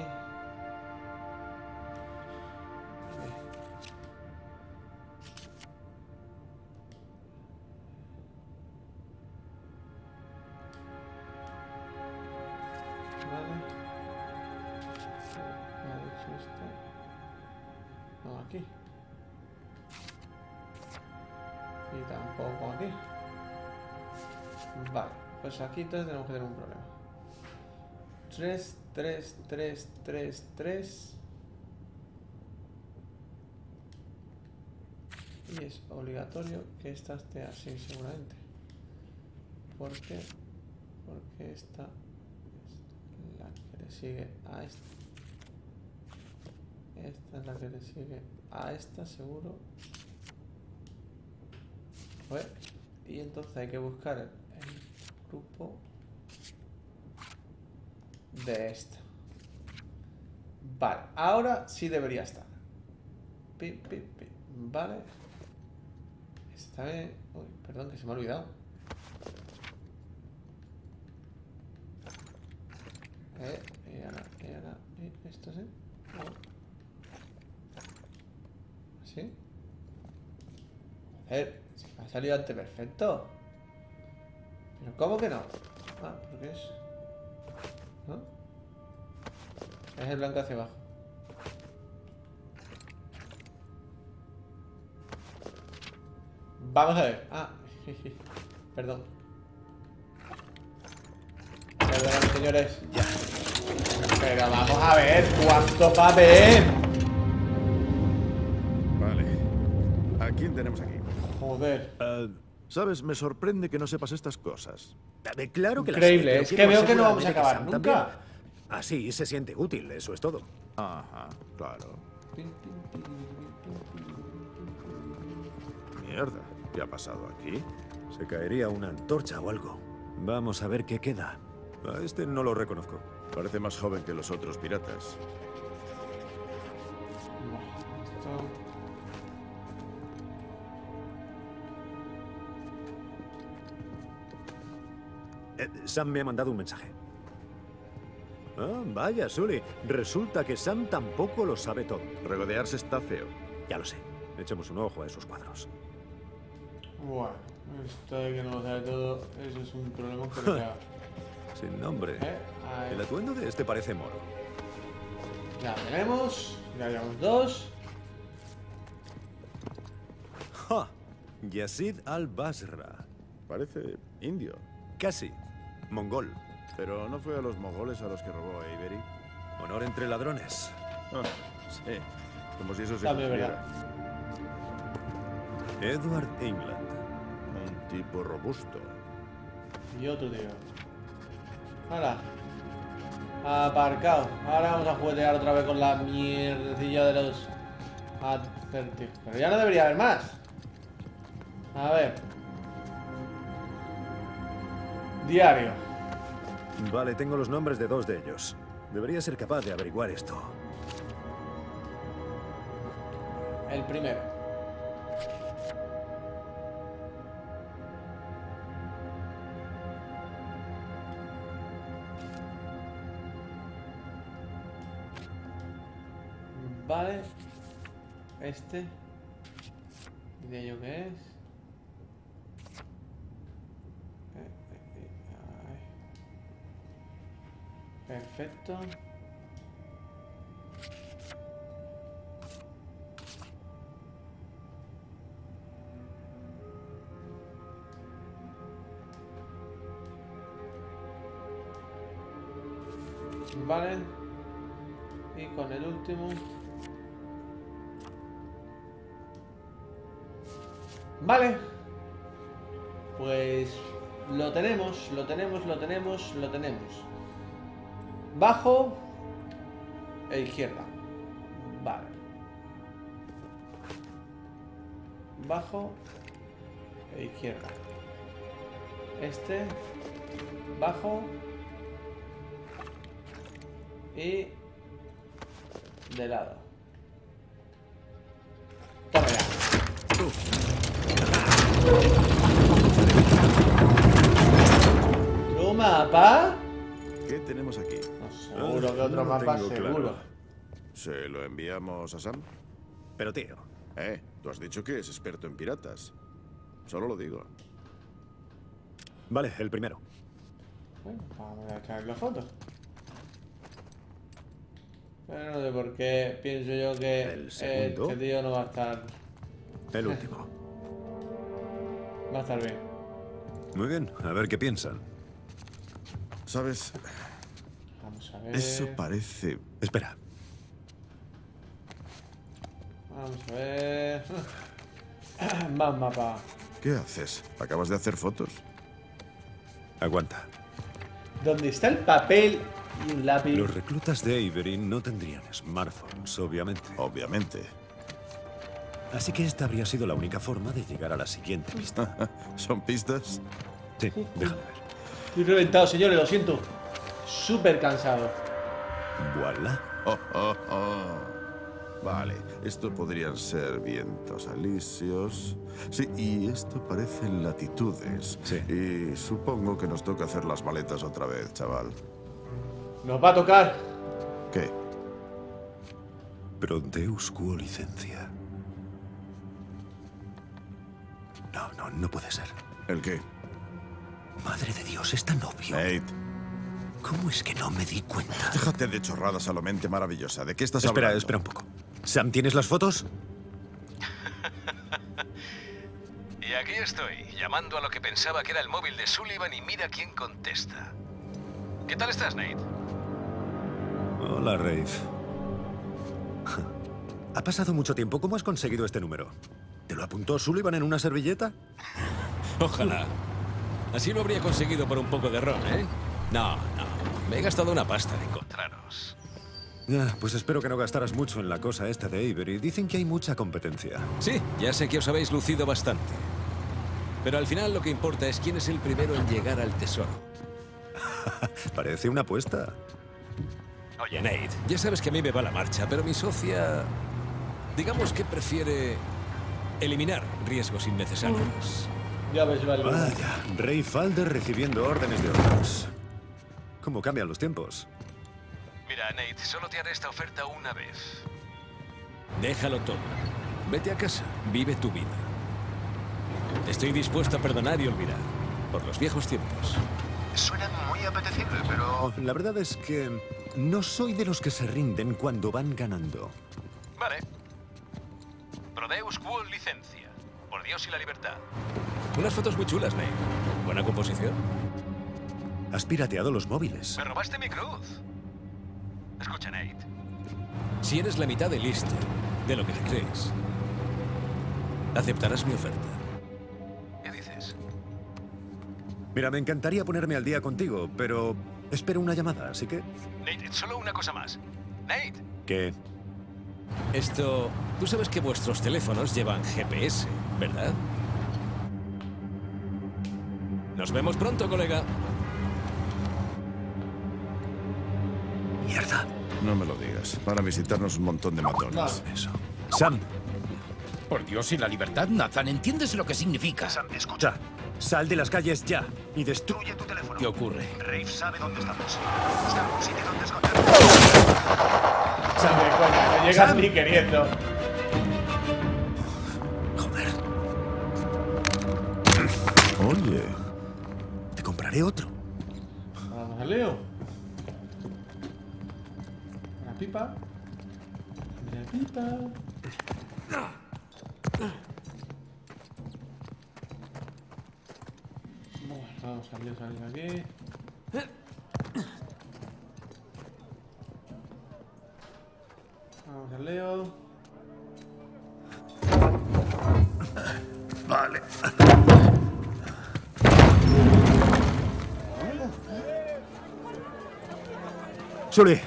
Aquí y tampoco aquí. Vale, pues aquí entonces tenemos que tener un problema. tres tres, tres, tres, tres. Y es obligatorio que esta esté así seguramente. ¿Por qué? Porque esta es la que le sigue a esta. Esta es la que le sigue a esta, seguro. Pues, y entonces hay que buscar el, el grupo de esta. Vale, ahora sí debería estar. Pi, pi, pi. Vale. Esta vez... Uy, perdón, que se me ha olvidado. Eh, y ahora, y ahora, y esto sí. ¿Así? Joder, se me ha salido antes perfecto. ¿Pero cómo que no? Ah, porque es... ¿no? Es el blanco hacia abajo. Vamos a ver. Ah, perdón. Perdón, señores. Ya. Pero vamos a ver cuánto papel. Vale. ¿A quién tenemos aquí? Joder. Uh, ¿Sabes? Me sorprende que no sepas estas cosas. Eh, Claro que Increíble, las es sé, que pero veo quiero que no vamos a asegurarme de acabar que Sam nunca. también. Así se siente útil, eso es todo. Ajá, claro. Mierda, ¿qué ha pasado aquí? Se caería una antorcha o algo. Vamos a ver qué queda. A este no lo reconozco. Parece más joven que los otros piratas. Esto... Eh, Sam me ha mandado un mensaje. Ah, vaya, Sully. Resulta que Sam tampoco lo sabe todo. Regodearse está feo. Ya lo sé. Echemos un ojo a esos cuadros. Bueno, esto de que no lo sabe todo, eso es un problema que le da. Sin nombre. ¿Eh? Ahí. El atuendo de este parece moro. Ya tenemos, ya llevamos dos. ¡Ja! Yazid al-Basra. Parece indio. Casi. Mongol. Pero no fue a los mogoles a los que robó a Avery. Honor entre ladrones. Ah, sí. Como si eso se También cumpliera. Edward England. Un tipo robusto. Y otro tío. Ahora. Aparcado. Ahora vamos a juguetear otra vez con la mierdecilla de los acertijos. Pero ya no debería haber más. A ver. Diario. Vale, tengo los nombres de dos de ellos. Debería ser capaz de averiguar esto. El primero. Vale. Este. Diría yo que es. Eh, eh, eh, ay. Perfecto. Vale. Y con el último. Vale. Pues lo tenemos, lo tenemos, lo tenemos, lo tenemos. Bajo e izquierda. Vale. Bajo e izquierda. Este. Bajo. Y de lado. Toma ya. ¿Tu mapa? ¿Qué tenemos aquí? No, seguro que otro no lo mapa, tengo seguro. claro. ¿Se lo enviamos a Sam? Pero tío, Eh, tú has dicho que es experto en piratas. Solo lo digo. vale, el primero. Bueno, vamos a echar la foto. Pero no sé por qué pienso yo que El segundo. este tío no va a estar. El último. Va a estar bien. Muy bien, a ver qué piensan. ¿Sabes? Vamos a ver. Eso parece... Espera. Vamos a ver. Más mapa. ¿Qué haces? ¿Acabas de hacer fotos? Aguanta. ¿Dónde está el papel y un lápiz? Los reclutas de Avery no tendrían smartphones, obviamente. Obviamente. Así que esta habría sido la única forma de llegar a la siguiente pista. ¿Son pistas? Sí, déjame ver. Estoy reventado, señores, lo siento. Súper cansado. Voilà. Oh, oh, oh. Vale, esto podrían ser vientos alisios. Sí, y esto parecen latitudes. Sí. Y supongo que nos toca hacer las maletas otra vez, chaval. Nos va a tocar. ¿Qué? Pro Deus quo licencia. No, no, no puede ser. ¿El qué? Madre de Dios, es tan obvio. Nate, ¿Cómo es que no me di cuenta? déjate de chorradas a lo mente maravillosa. ¿De qué estás Espera, hablando? espera un poco. Sam, ¿tienes las fotos? Y aquí estoy, llamando a lo que pensaba que era el móvil de Sullivan y mira quién contesta. ¿Qué tal estás, Nate? Hola, Rafe. Ha pasado mucho tiempo. ¿Cómo has conseguido este número? ¿Te lo apuntó Sullivan en una servilleta? Ojalá. Así lo habría conseguido por un poco de ron, ¿eh? No, no. Me he gastado una pasta en encontraros. Ya, pues espero que no gastaras mucho en la cosa esta de Avery. Dicen que hay mucha competencia. Sí, ya sé que os habéis lucido bastante. Pero al final lo que importa es quién es el primero en llegar al tesoro. Parece una apuesta. Oye, Nate, ya sabes que a mí me va la marcha, pero mi socia... digamos que prefiere eliminar riesgos innecesarios. Ya ves, vale. Vaya, Ray Falder recibiendo órdenes de otros. ¿Cómo cambian los tiempos? Mira, Nate, solo te haré esta oferta una vez. Déjalo todo. Vete a casa, vive tu vida. Estoy dispuesto a perdonar y olvidar. Por los viejos tiempos. Suena muy apetecible, pero... La verdad es que no soy de los que se rinden cuando van ganando. Vale. Pro Deus quo licencia. Por Dios y la libertad. Unas fotos muy chulas, Nate. Buena composición. Has pirateado los móviles. Me robaste mi cruz. Escucha, Nate. Si eres la mitad de listo de lo que te crees, aceptarás mi oferta. ¿Qué dices? Mira, me encantaría ponerme al día contigo, pero espero una llamada, así que... Nate, solo una cosa más. Nate. ¿Qué? Esto... Tú sabes que vuestros teléfonos llevan G P S, ¿verdad? Nos vemos pronto, colega. Mierda. No me lo digas. Van a visitarnos un montón de matones. Eso. Sam, Por Dios y la libertad, Nathan, ¿entiendes lo que significa? Sam, escucha. escucha. Sal de las calles ya y destruye... Destruye tu teléfono. ¿Qué ocurre? Rafe sabe dónde estamos. Busca un sitio donde escondernos. Sangre, coña, no llegas Sam. ni queriendo. Joder, Oye, te compraré otro. Vamos al Leo. Una pipa. Una pipa. Bueno, vamos a Leo salir aquí. Vamos al Leo. vale. Sully,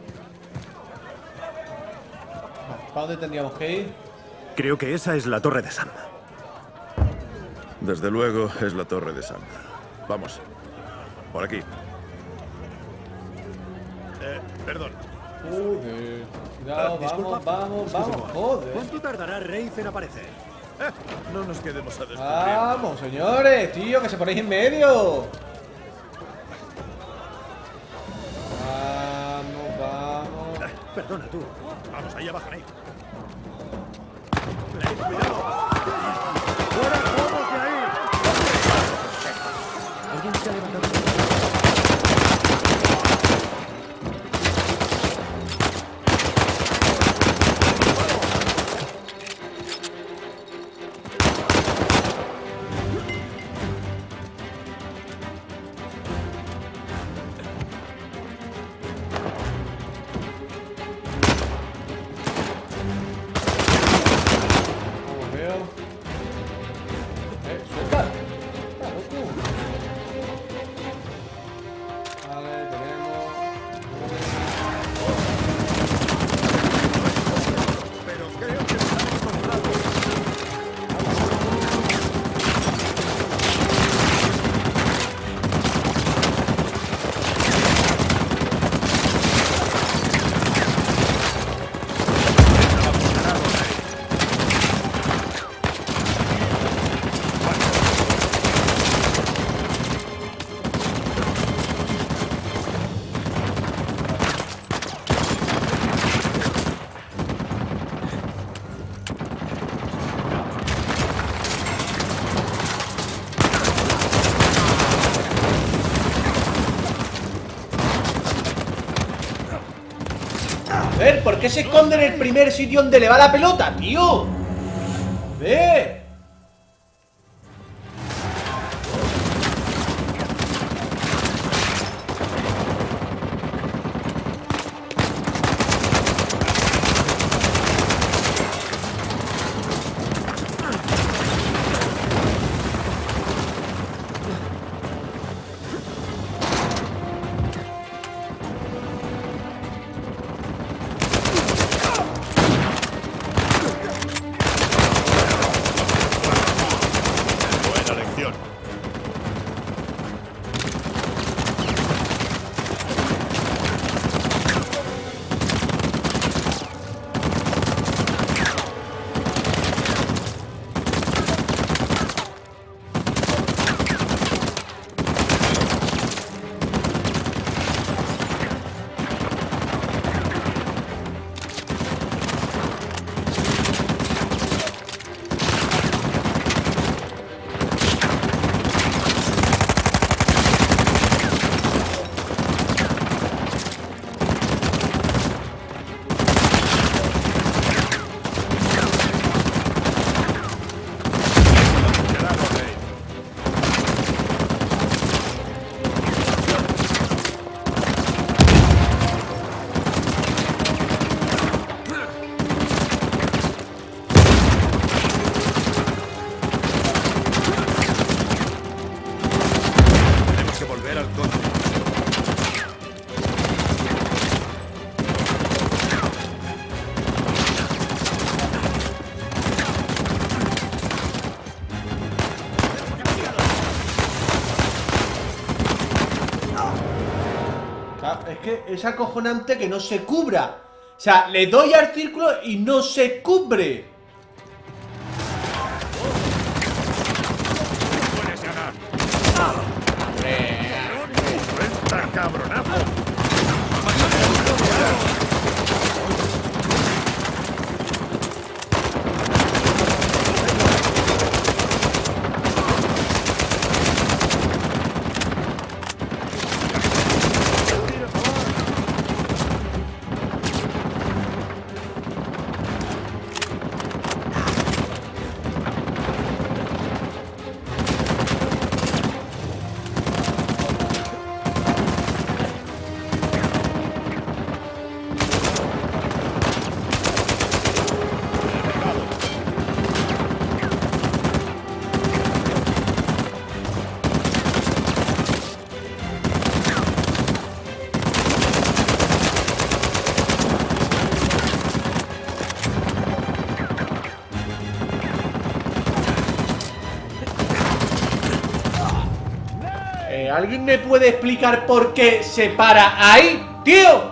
¿Para dónde tendríamos que ir? creo que esa es la torre de Sam. Desde luego es la torre de Sam. Vamos. Por aquí. Eh, perdón. Joder. Cuidado, vamos, vamos, vamos. Joder. ¿Cuánto tardará Rafe en aparecer? No nos quedemos a descubrir. Vamos, señores, tío, que se ponéis en medio. Vamos, vamos. Perdona, tú. Vamos, ahí abajo, Nate. ¿Alguien se ha levantado? A ver, ¿por qué se esconde en el primer sitio donde le va la pelota, tío? A ver. Es que es acojonante que no se cubra. O sea, le doy al círculo y no se cubre. Puedes ganar. ¡Suelta, cabronazo! ¿Alguien me puede explicar por qué se para ahí, tío?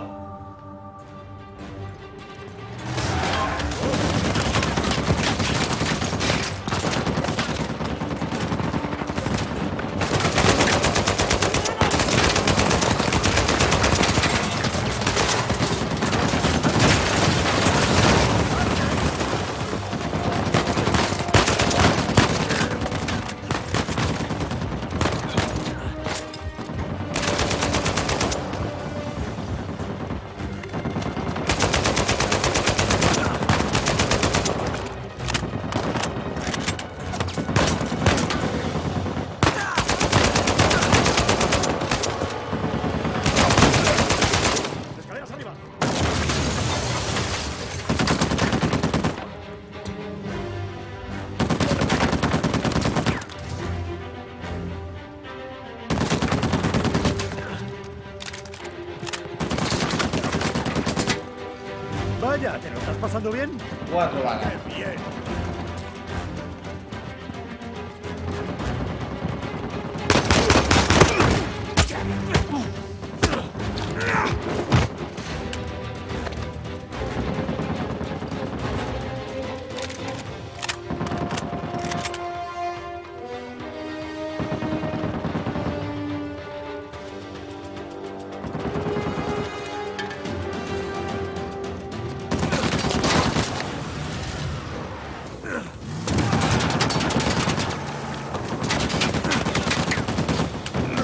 Vaya, ¿te lo estás pasando bien? Cuatro balas. Bien.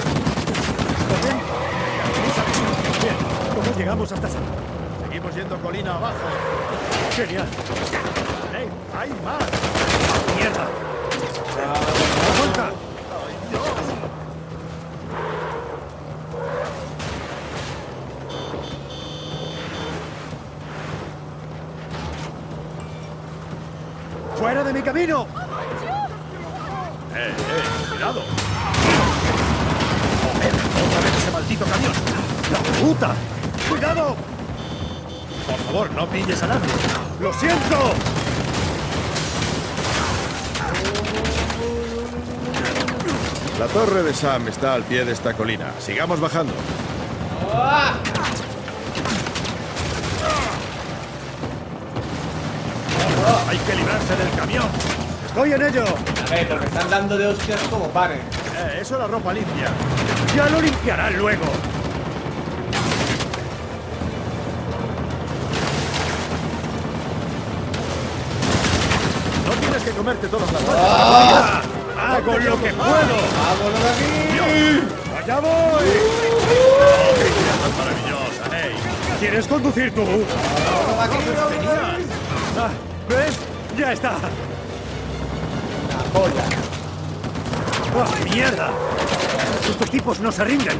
Llegamos hasta San. Seguimos yendo colina. camino abajo. Genial. ¡Ey! ¡Hay más! ¡Mierda! ¡Aguanta! ¡Ay, Dios! ¡Fuera de mi camino! ¡Eh, eh! ¡Cuidado! ¡Joder! ¡Otra vez ese maldito camión! ¡La puta! ¡Cuidado! Por favor, no pilles a nadie. ¡Lo siento! La torre de Sam está al pie de esta colina. Sigamos bajando. ¡Ah! ¡Hay que librarse del camión! ¡Estoy en ello! A ver, pero me están dando de hostias como panes. Eh, eso es la ropa limpia. ¡Ya lo limpiarán luego! No tienes que comerte todas las cosas. ¡Ah! ¡Hago lo que puedo! ¡Vámonos de aquí! ¡Allá voy! ¡Oh, qué idea tan maravillosa! ¡Hey! ¿Quieres conducir tú? ¡Vámonos de aquí! ¡Vámonos de aquí! Ah, ¿ves? ¡Ya está! ¡La polla! ¡Oh, mierda! Estos tipos no se rinden.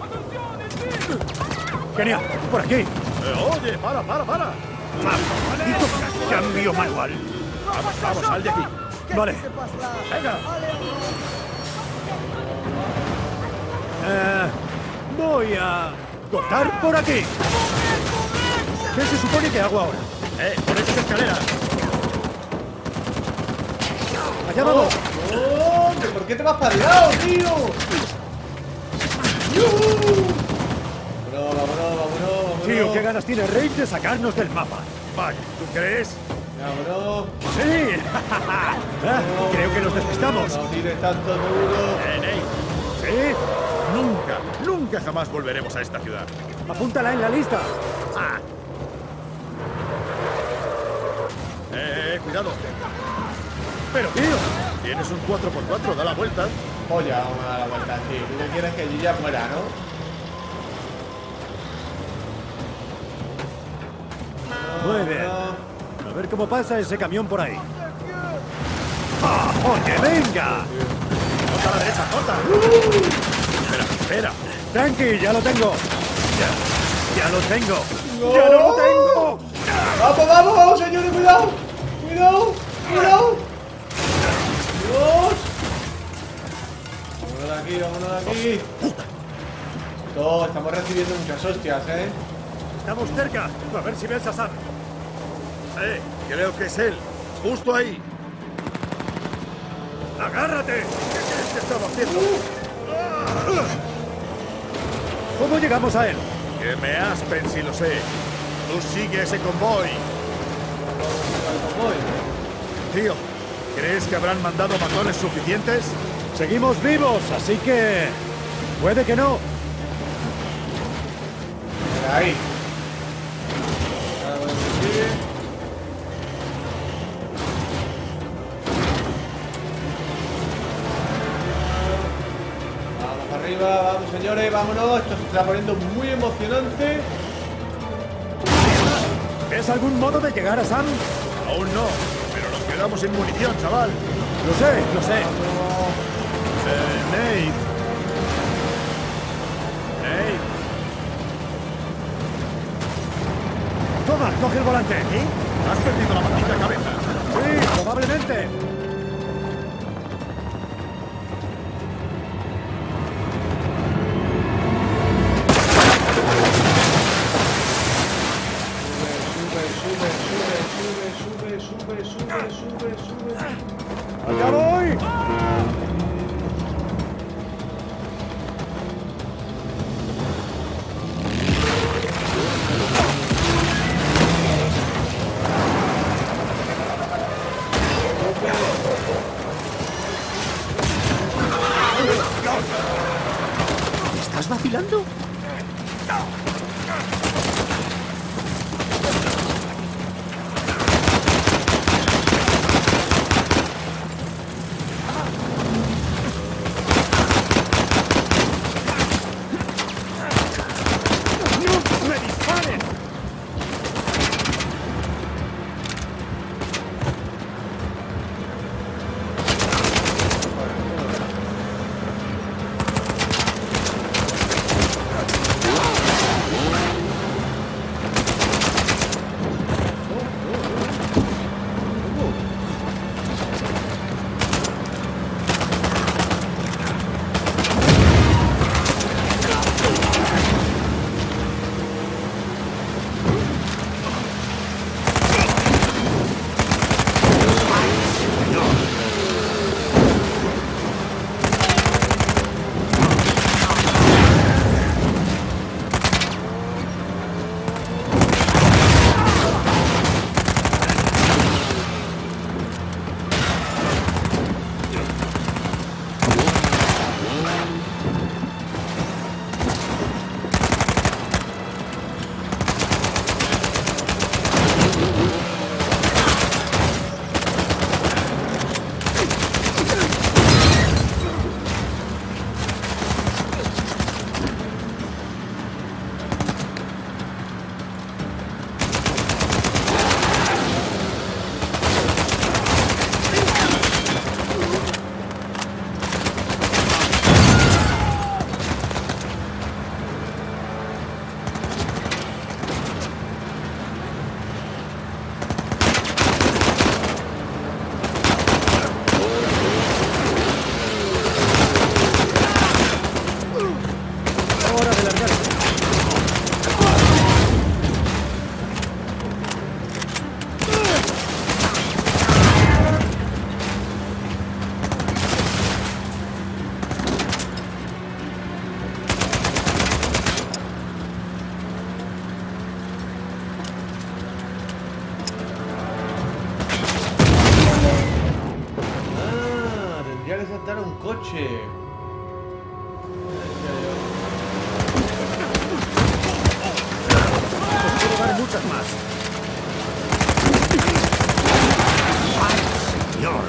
Genial, por aquí. Eh, oye, para, para, para. Maldito cambio manual. Vamos, vamos, sal de aquí. Vale. Venga. Eh, voy a cortar por aquí. ¿Qué se supone que hago ahora? Eh, por esas escaleras. Allá vamos. ¡Oh! ¿Por qué te vas para el lado, tío? Vámonos, vámonos, vámonos. Tío, qué ganas tiene Rey de sacarnos del mapa. Vaya, ¿tú crees? Vámonos. ¡Sí! Ah, creo que nos despistamos. No tires tanto duro. Eh, Nate. ¿Sí? Nunca, nunca jamás volveremos a esta ciudad. Apúntala en la lista. Ah. Eh, eh, cuidado. Pero, tío, tienes un cuatro por cuatro, da la vuelta. Oye, vamos a dar la vuelta aquí. Tú que quieres que yo ya muera, ¿no? Muy bien. A ver cómo pasa ese camión por ahí. ¡Ah, oye, venga! ¡Corta a la derecha, corta! Espera, espera. Tranqui, ya lo tengo. Ya, ya lo tengo. ¡No! ¡Ya no lo tengo! ¡Vamos, vamos, vamos, señores! ¡Cuidado! ¡Cuidado! ¡Cuidado! ¡Dios! Vámonos de aquí, vámonos de aquí. No, estamos recibiendo muchas hostias, ¿eh? Estamos cerca. A ver si ves a Sam. Eh, creo que es él. Justo ahí. ¡Agárrate! ¿Qué crees que estaba haciendo? ¿Cómo llegamos a él? Que me aspen si lo sé. Tú sigue ese convoy. Voy. Tío, ¿crees que habrán mandado matones suficientes? Seguimos vivos, así que... puede que no. Mira ahí. Ahora voy a subir. Vamos arriba, vamos señores, vámonos. Esto se está poniendo muy emocionante. ¿Ves algún modo de llegar a Sam? Aún no, pero nos quedamos sin munición, chaval. Lo sé, lo sé. Eh, Nate. Nate. Toma, coge el volante. ¿Y? Has perdido la maldita cabeza. Sí, probablemente. Sube, sube, sube, sube, sube, sube. ¡Allá voy! ¿Estás vacilando? saltar un coche. Puedo dar muchas más. ¡Ay, señor!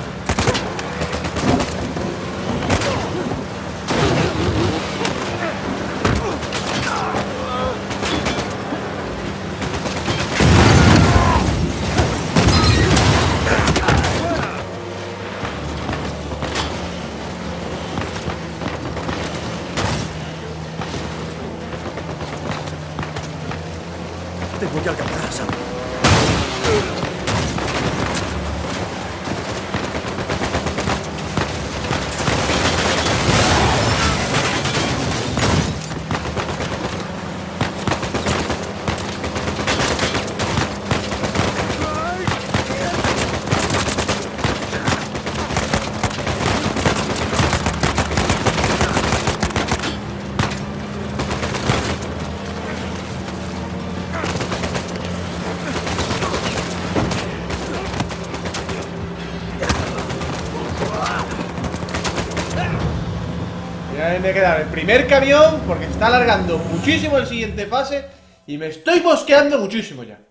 Tengo que alcanzar a Sam. Me queda el primer camión porque está alargando muchísimo el siguiente fase y me estoy mosqueando muchísimo ya.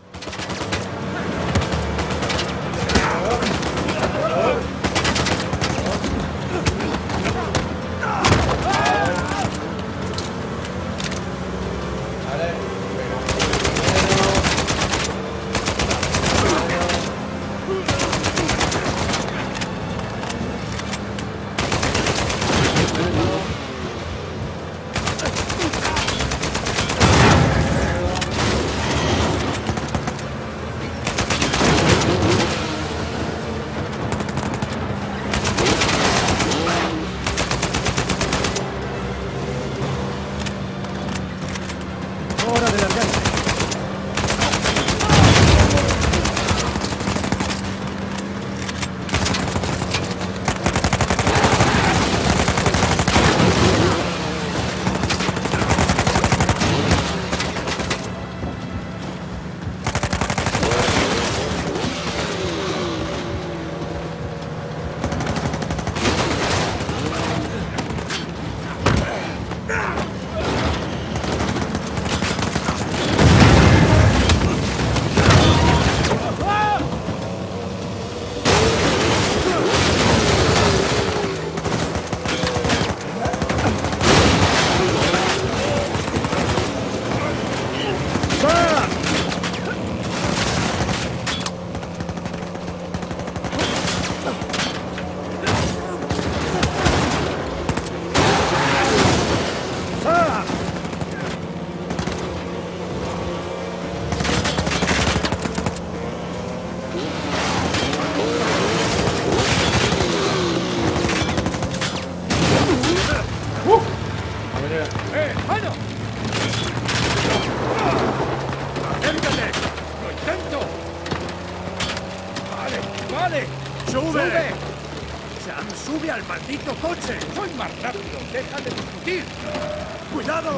¡Sube al maldito coche! ¡Soy más rápido! ¡Deja de discutir! ¡Cuidado!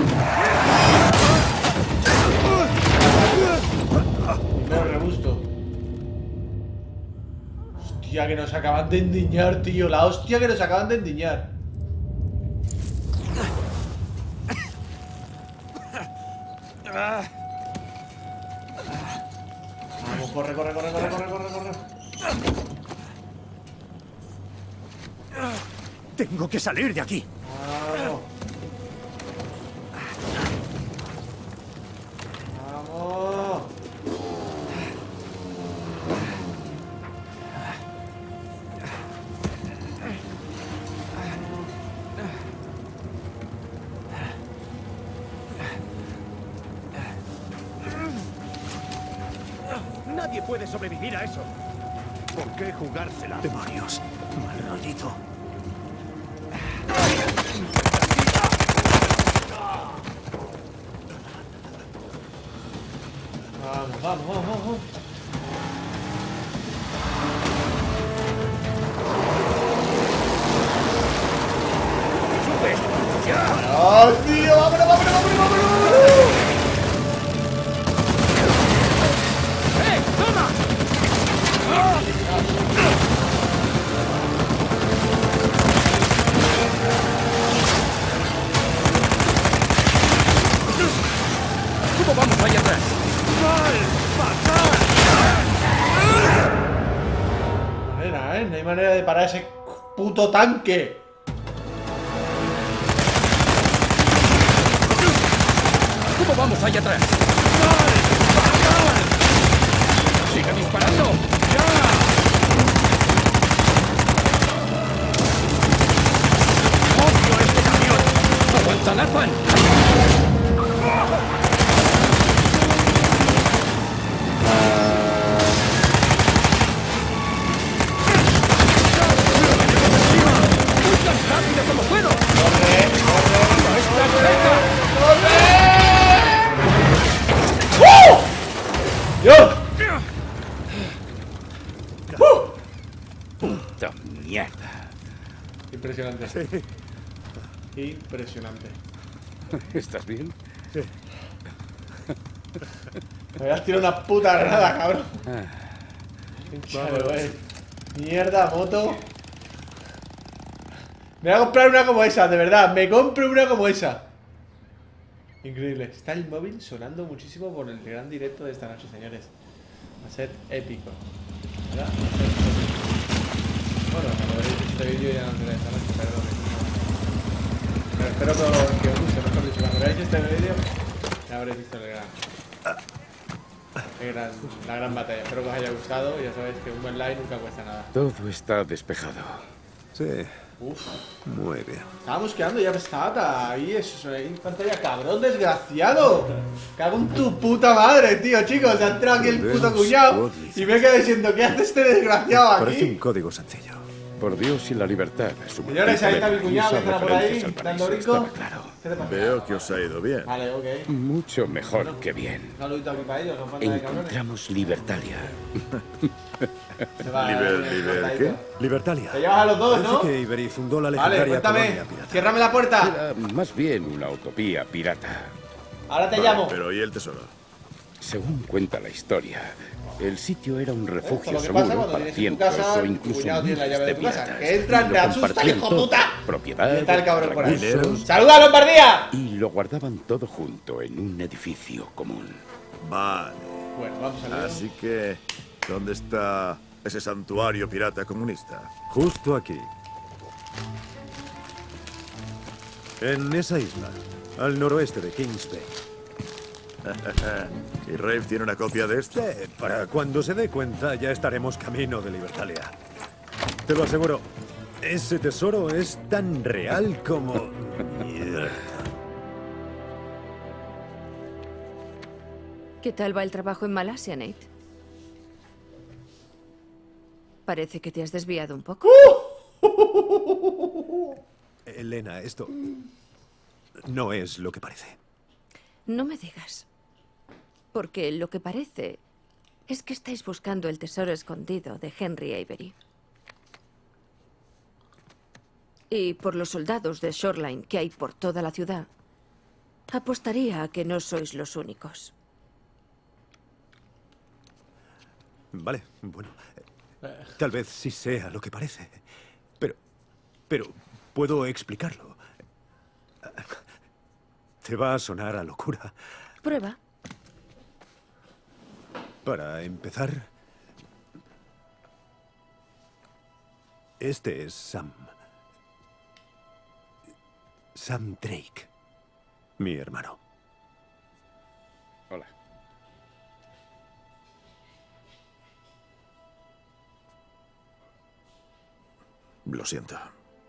No, rebusto. Hostia, que nos acaban de endiñar, tío. La hostia que nos acaban de endiñar. Vamos, corre, corre, corre, corre, corre, corre, corre. Tengo que salir de aquí. Vamos. Vamos. Nadie puede sobrevivir a eso. ¿Por qué jugársela? Demonios. Mal rollito. Vamos, vamos, vamos, vamos. ¡Oh, tío! ¡Vámonos, vámonos, vámonos, vámonos! ¡Eh, toma! manera de parar ese puto tanque. ¿Cómo vamos allá atrás? ¡Siga disparando! ¡Ya! ¡Odio este camión! ¡Aguanta, Nathan! ¡Muy tan rápido como puedo! ¡Corre! ¡Corre! ¡No está cerca! ¡Uh! ¡Dios! ¡Puta mierda! Impresionante. Impresionante. ¿Estás bien? Me voy a tirar una puta granada, cabrón. Pinchale, güey. Mierda, moto. Me voy a comprar una como esa, de verdad. Me compro una como esa. Increíble. Está el móvil sonando muchísimo por el gran directo de esta noche, señores. Va a ser épico. ¿Verdad? Va a ser épico. Bueno, cuando veréis este vídeo ya no tendré esta noche, perdón. Pero espero que, que os guste, mejor dicho. Cuando veáis este vídeo ya habréis visto el gran, el gran, la gran batalla. Espero que os haya gustado. Ya sabéis que un buen like nunca cuesta nada. Todo está despejado. Sí, Uf. muy bien. Estábamos quedando ya estaba ahí, eso ahí en pantalla, cabrón desgraciado. Cago en tu puta madre, tío, chicos. Ha entrado aquí el puto cuñado y me quedo diciendo, ¿qué hace este desgraciado Parece un aquí? código sencillo. Por Dios y la libertad. Su Señores, ahí está mi cuñado, que estará por ahí, referencias al dando paraíso, rico. estaba claro. ¿Qué te pasa? Veo que os ha ido bien. Vale, ok. Mucho mejor que bien. Un saludito aquí para ellos, no falta de cabrones. Encontramos Libertalia. Se va, Liber- eh, liber- cortadito. ¿qué? Libertalia. Te llevas a los dos, Parece ¿no? que Ibery fundó la Vale, legendaria cuéntame. colonia pirata. Ciérrame la puerta. Era más bien una utopía pirata. Ahora te Vale, llamo. pero ¿y el tesoro? Según cuenta la historia, el sitio era un refugio Esto es lo que pasa seguro cuando para tienes en tu cientos casa, o tu incluso cuñado tiene la miles llave de de tu casa. piratas. Que entran, Y te lo asustan, compartían hijo todo. puta. Propiedad, Y está el cabrón por ahí. recursos, ¡Saluda, Lombardía! y lo guardaban todo junto en un edificio común. Vale. Bueno, vamos a ver. Así que, ¿dónde está ese santuario pirata comunista? Justo aquí. En esa isla, al noroeste de Kings Bay. ¿Y Rafe tiene una copia de esto? Eh, para cuando se dé cuenta, ya estaremos camino de Libertalia. Te lo aseguro, ese tesoro es tan real como... Mierda. ¿Qué tal va el trabajo en Malasia, Nate? Parece que te has desviado un poco. Elena, esto no es lo que parece. No me digas. Porque lo que parece es que estáis buscando el tesoro escondido de Henry Avery. Y por los soldados de Shoreline que hay por toda la ciudad, apostaría a que no sois los únicos. Vale, bueno. Tal vez sí sea lo que parece. Pero... Pero... puedo explicarlo. Te va a sonar a locura. Prueba. Para empezar... Este es Sam. Sam Drake. Mi hermano. Hola. Lo siento.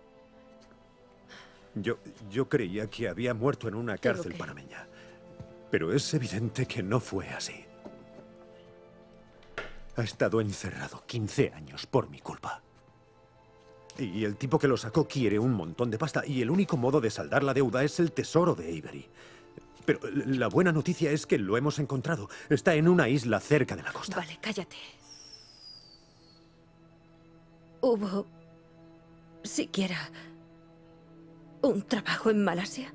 Yo, yo creía que había muerto en una cárcel que- panameña. Pero es evidente que no fue así. Ha estado encerrado quince años por mi culpa. Y el tipo que lo sacó quiere un montón de pasta. Y el único modo de saldar la deuda es el tesoro de Avery. Pero la buena noticia es que lo hemos encontrado. Está en una isla cerca de la costa. Vale, cállate. ¿Hubo siquiera un trabajo en Malasia?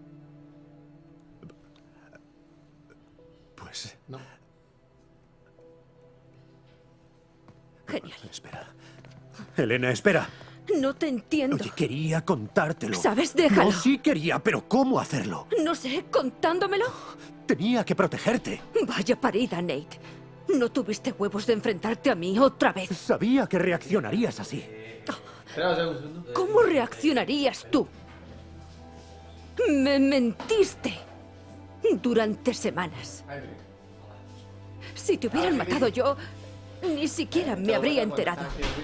Pues... No. Genial. Espera. Elena, espera. No te entiendo. Oye, quería contártelo. ¿Sabes? Déjalo. No, sí quería, pero ¿cómo hacerlo? No sé, ¿contándomelo? Tenía que protegerte. Vaya parida, Nate. No tuviste huevos de enfrentarte a mí otra vez. Sabía que reaccionarías así. Espera un segundo. ¿Cómo reaccionarías tú? Me mentiste durante semanas. Si te hubieran matado yo, ni siquiera me habría enterado.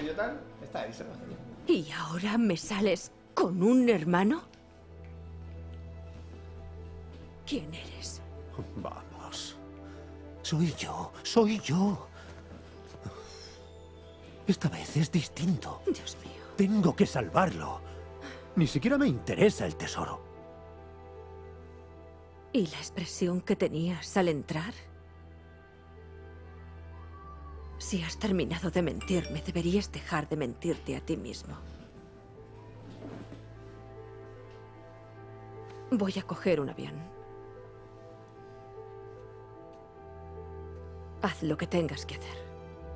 ¿Y ahora me sales con un hermano? ¿Quién eres? Vamos. Soy yo, soy yo. Esta vez es distinto. Dios mío. Tengo que salvarlo. Ni siquiera me interesa el tesoro. ¿Y la expresión que tenías al entrar? Si has terminado de mentirme, deberías dejar de mentirte a ti mismo. Voy a coger un avión. Haz lo que tengas que hacer.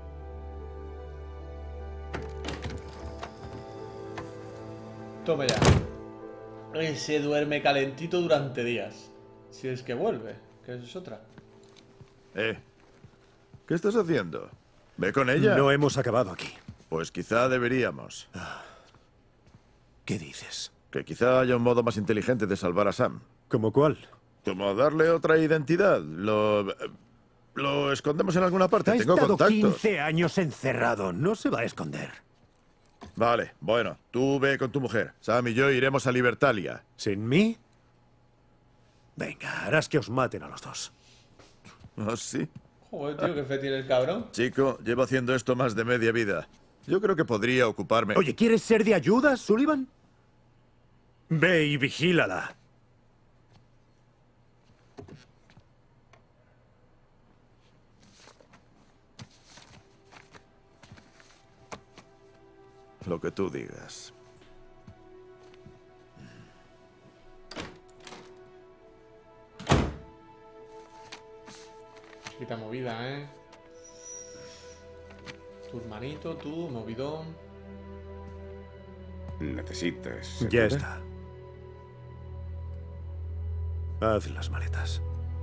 Toma ya. Ese duerme calentito durante días. Si es que vuelve, que eso es otra. Eh, ¿qué estás haciendo? ¿Ve con ella? No hemos acabado aquí. Pues quizá deberíamos. ¿Qué dices? Que quizá haya un modo más inteligente de salvar a Sam. ¿Cómo cuál? Como darle otra identidad. Lo... Lo escondemos en alguna parte. Ha Tengo estado contactos. quince años encerrado. No se va a esconder. Vale, bueno. Tú ve con tu mujer. Sam y yo iremos a Libertalia. ¿Sin mí? Venga, harás que os maten a los dos. ¿Ah, sí? Joder, tío, qué fe tiene el cabrón. Chico, llevo haciendo esto más de media vida. Yo creo que podría ocuparme... Oye, ¿quieres ser de ayuda, Sullivan? Ve y vigílala. Lo que tú digas. Quita movida, ¿eh? Tu hermanito, tú, movidón. ¿Necesitas Ya ayuda? está. Haz las maletas.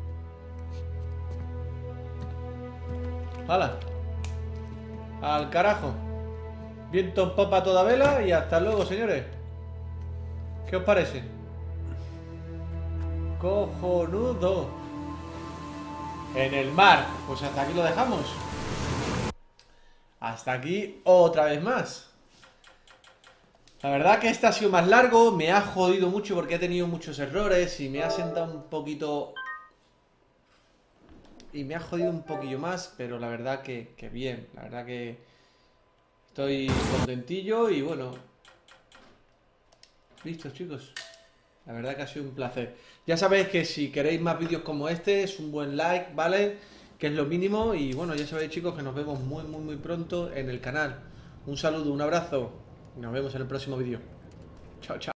¡Hala! ¡Al carajo! Viento en popa a toda vela y hasta luego, señores. ¿Qué os parece? ¡Cojonudo! En el mar. Pues hasta aquí lo dejamos. Hasta aquí otra vez más. La verdad que este ha sido más largo. Me ha jodido mucho porque he tenido muchos errores y me ha sentado un poquito... Y me ha jodido un poquillo más, pero la verdad que, que bien. La verdad que estoy contentillo y bueno. Listo, chicos. La verdad que ha sido un placer. Ya sabéis que si queréis más vídeos como este, es un buen like, ¿vale? Que es lo mínimo. Y bueno, ya sabéis, chicos, que nos vemos muy, muy, muy pronto en el canal. Un saludo, un abrazo. Y nos vemos en el próximo vídeo. Chao, chao.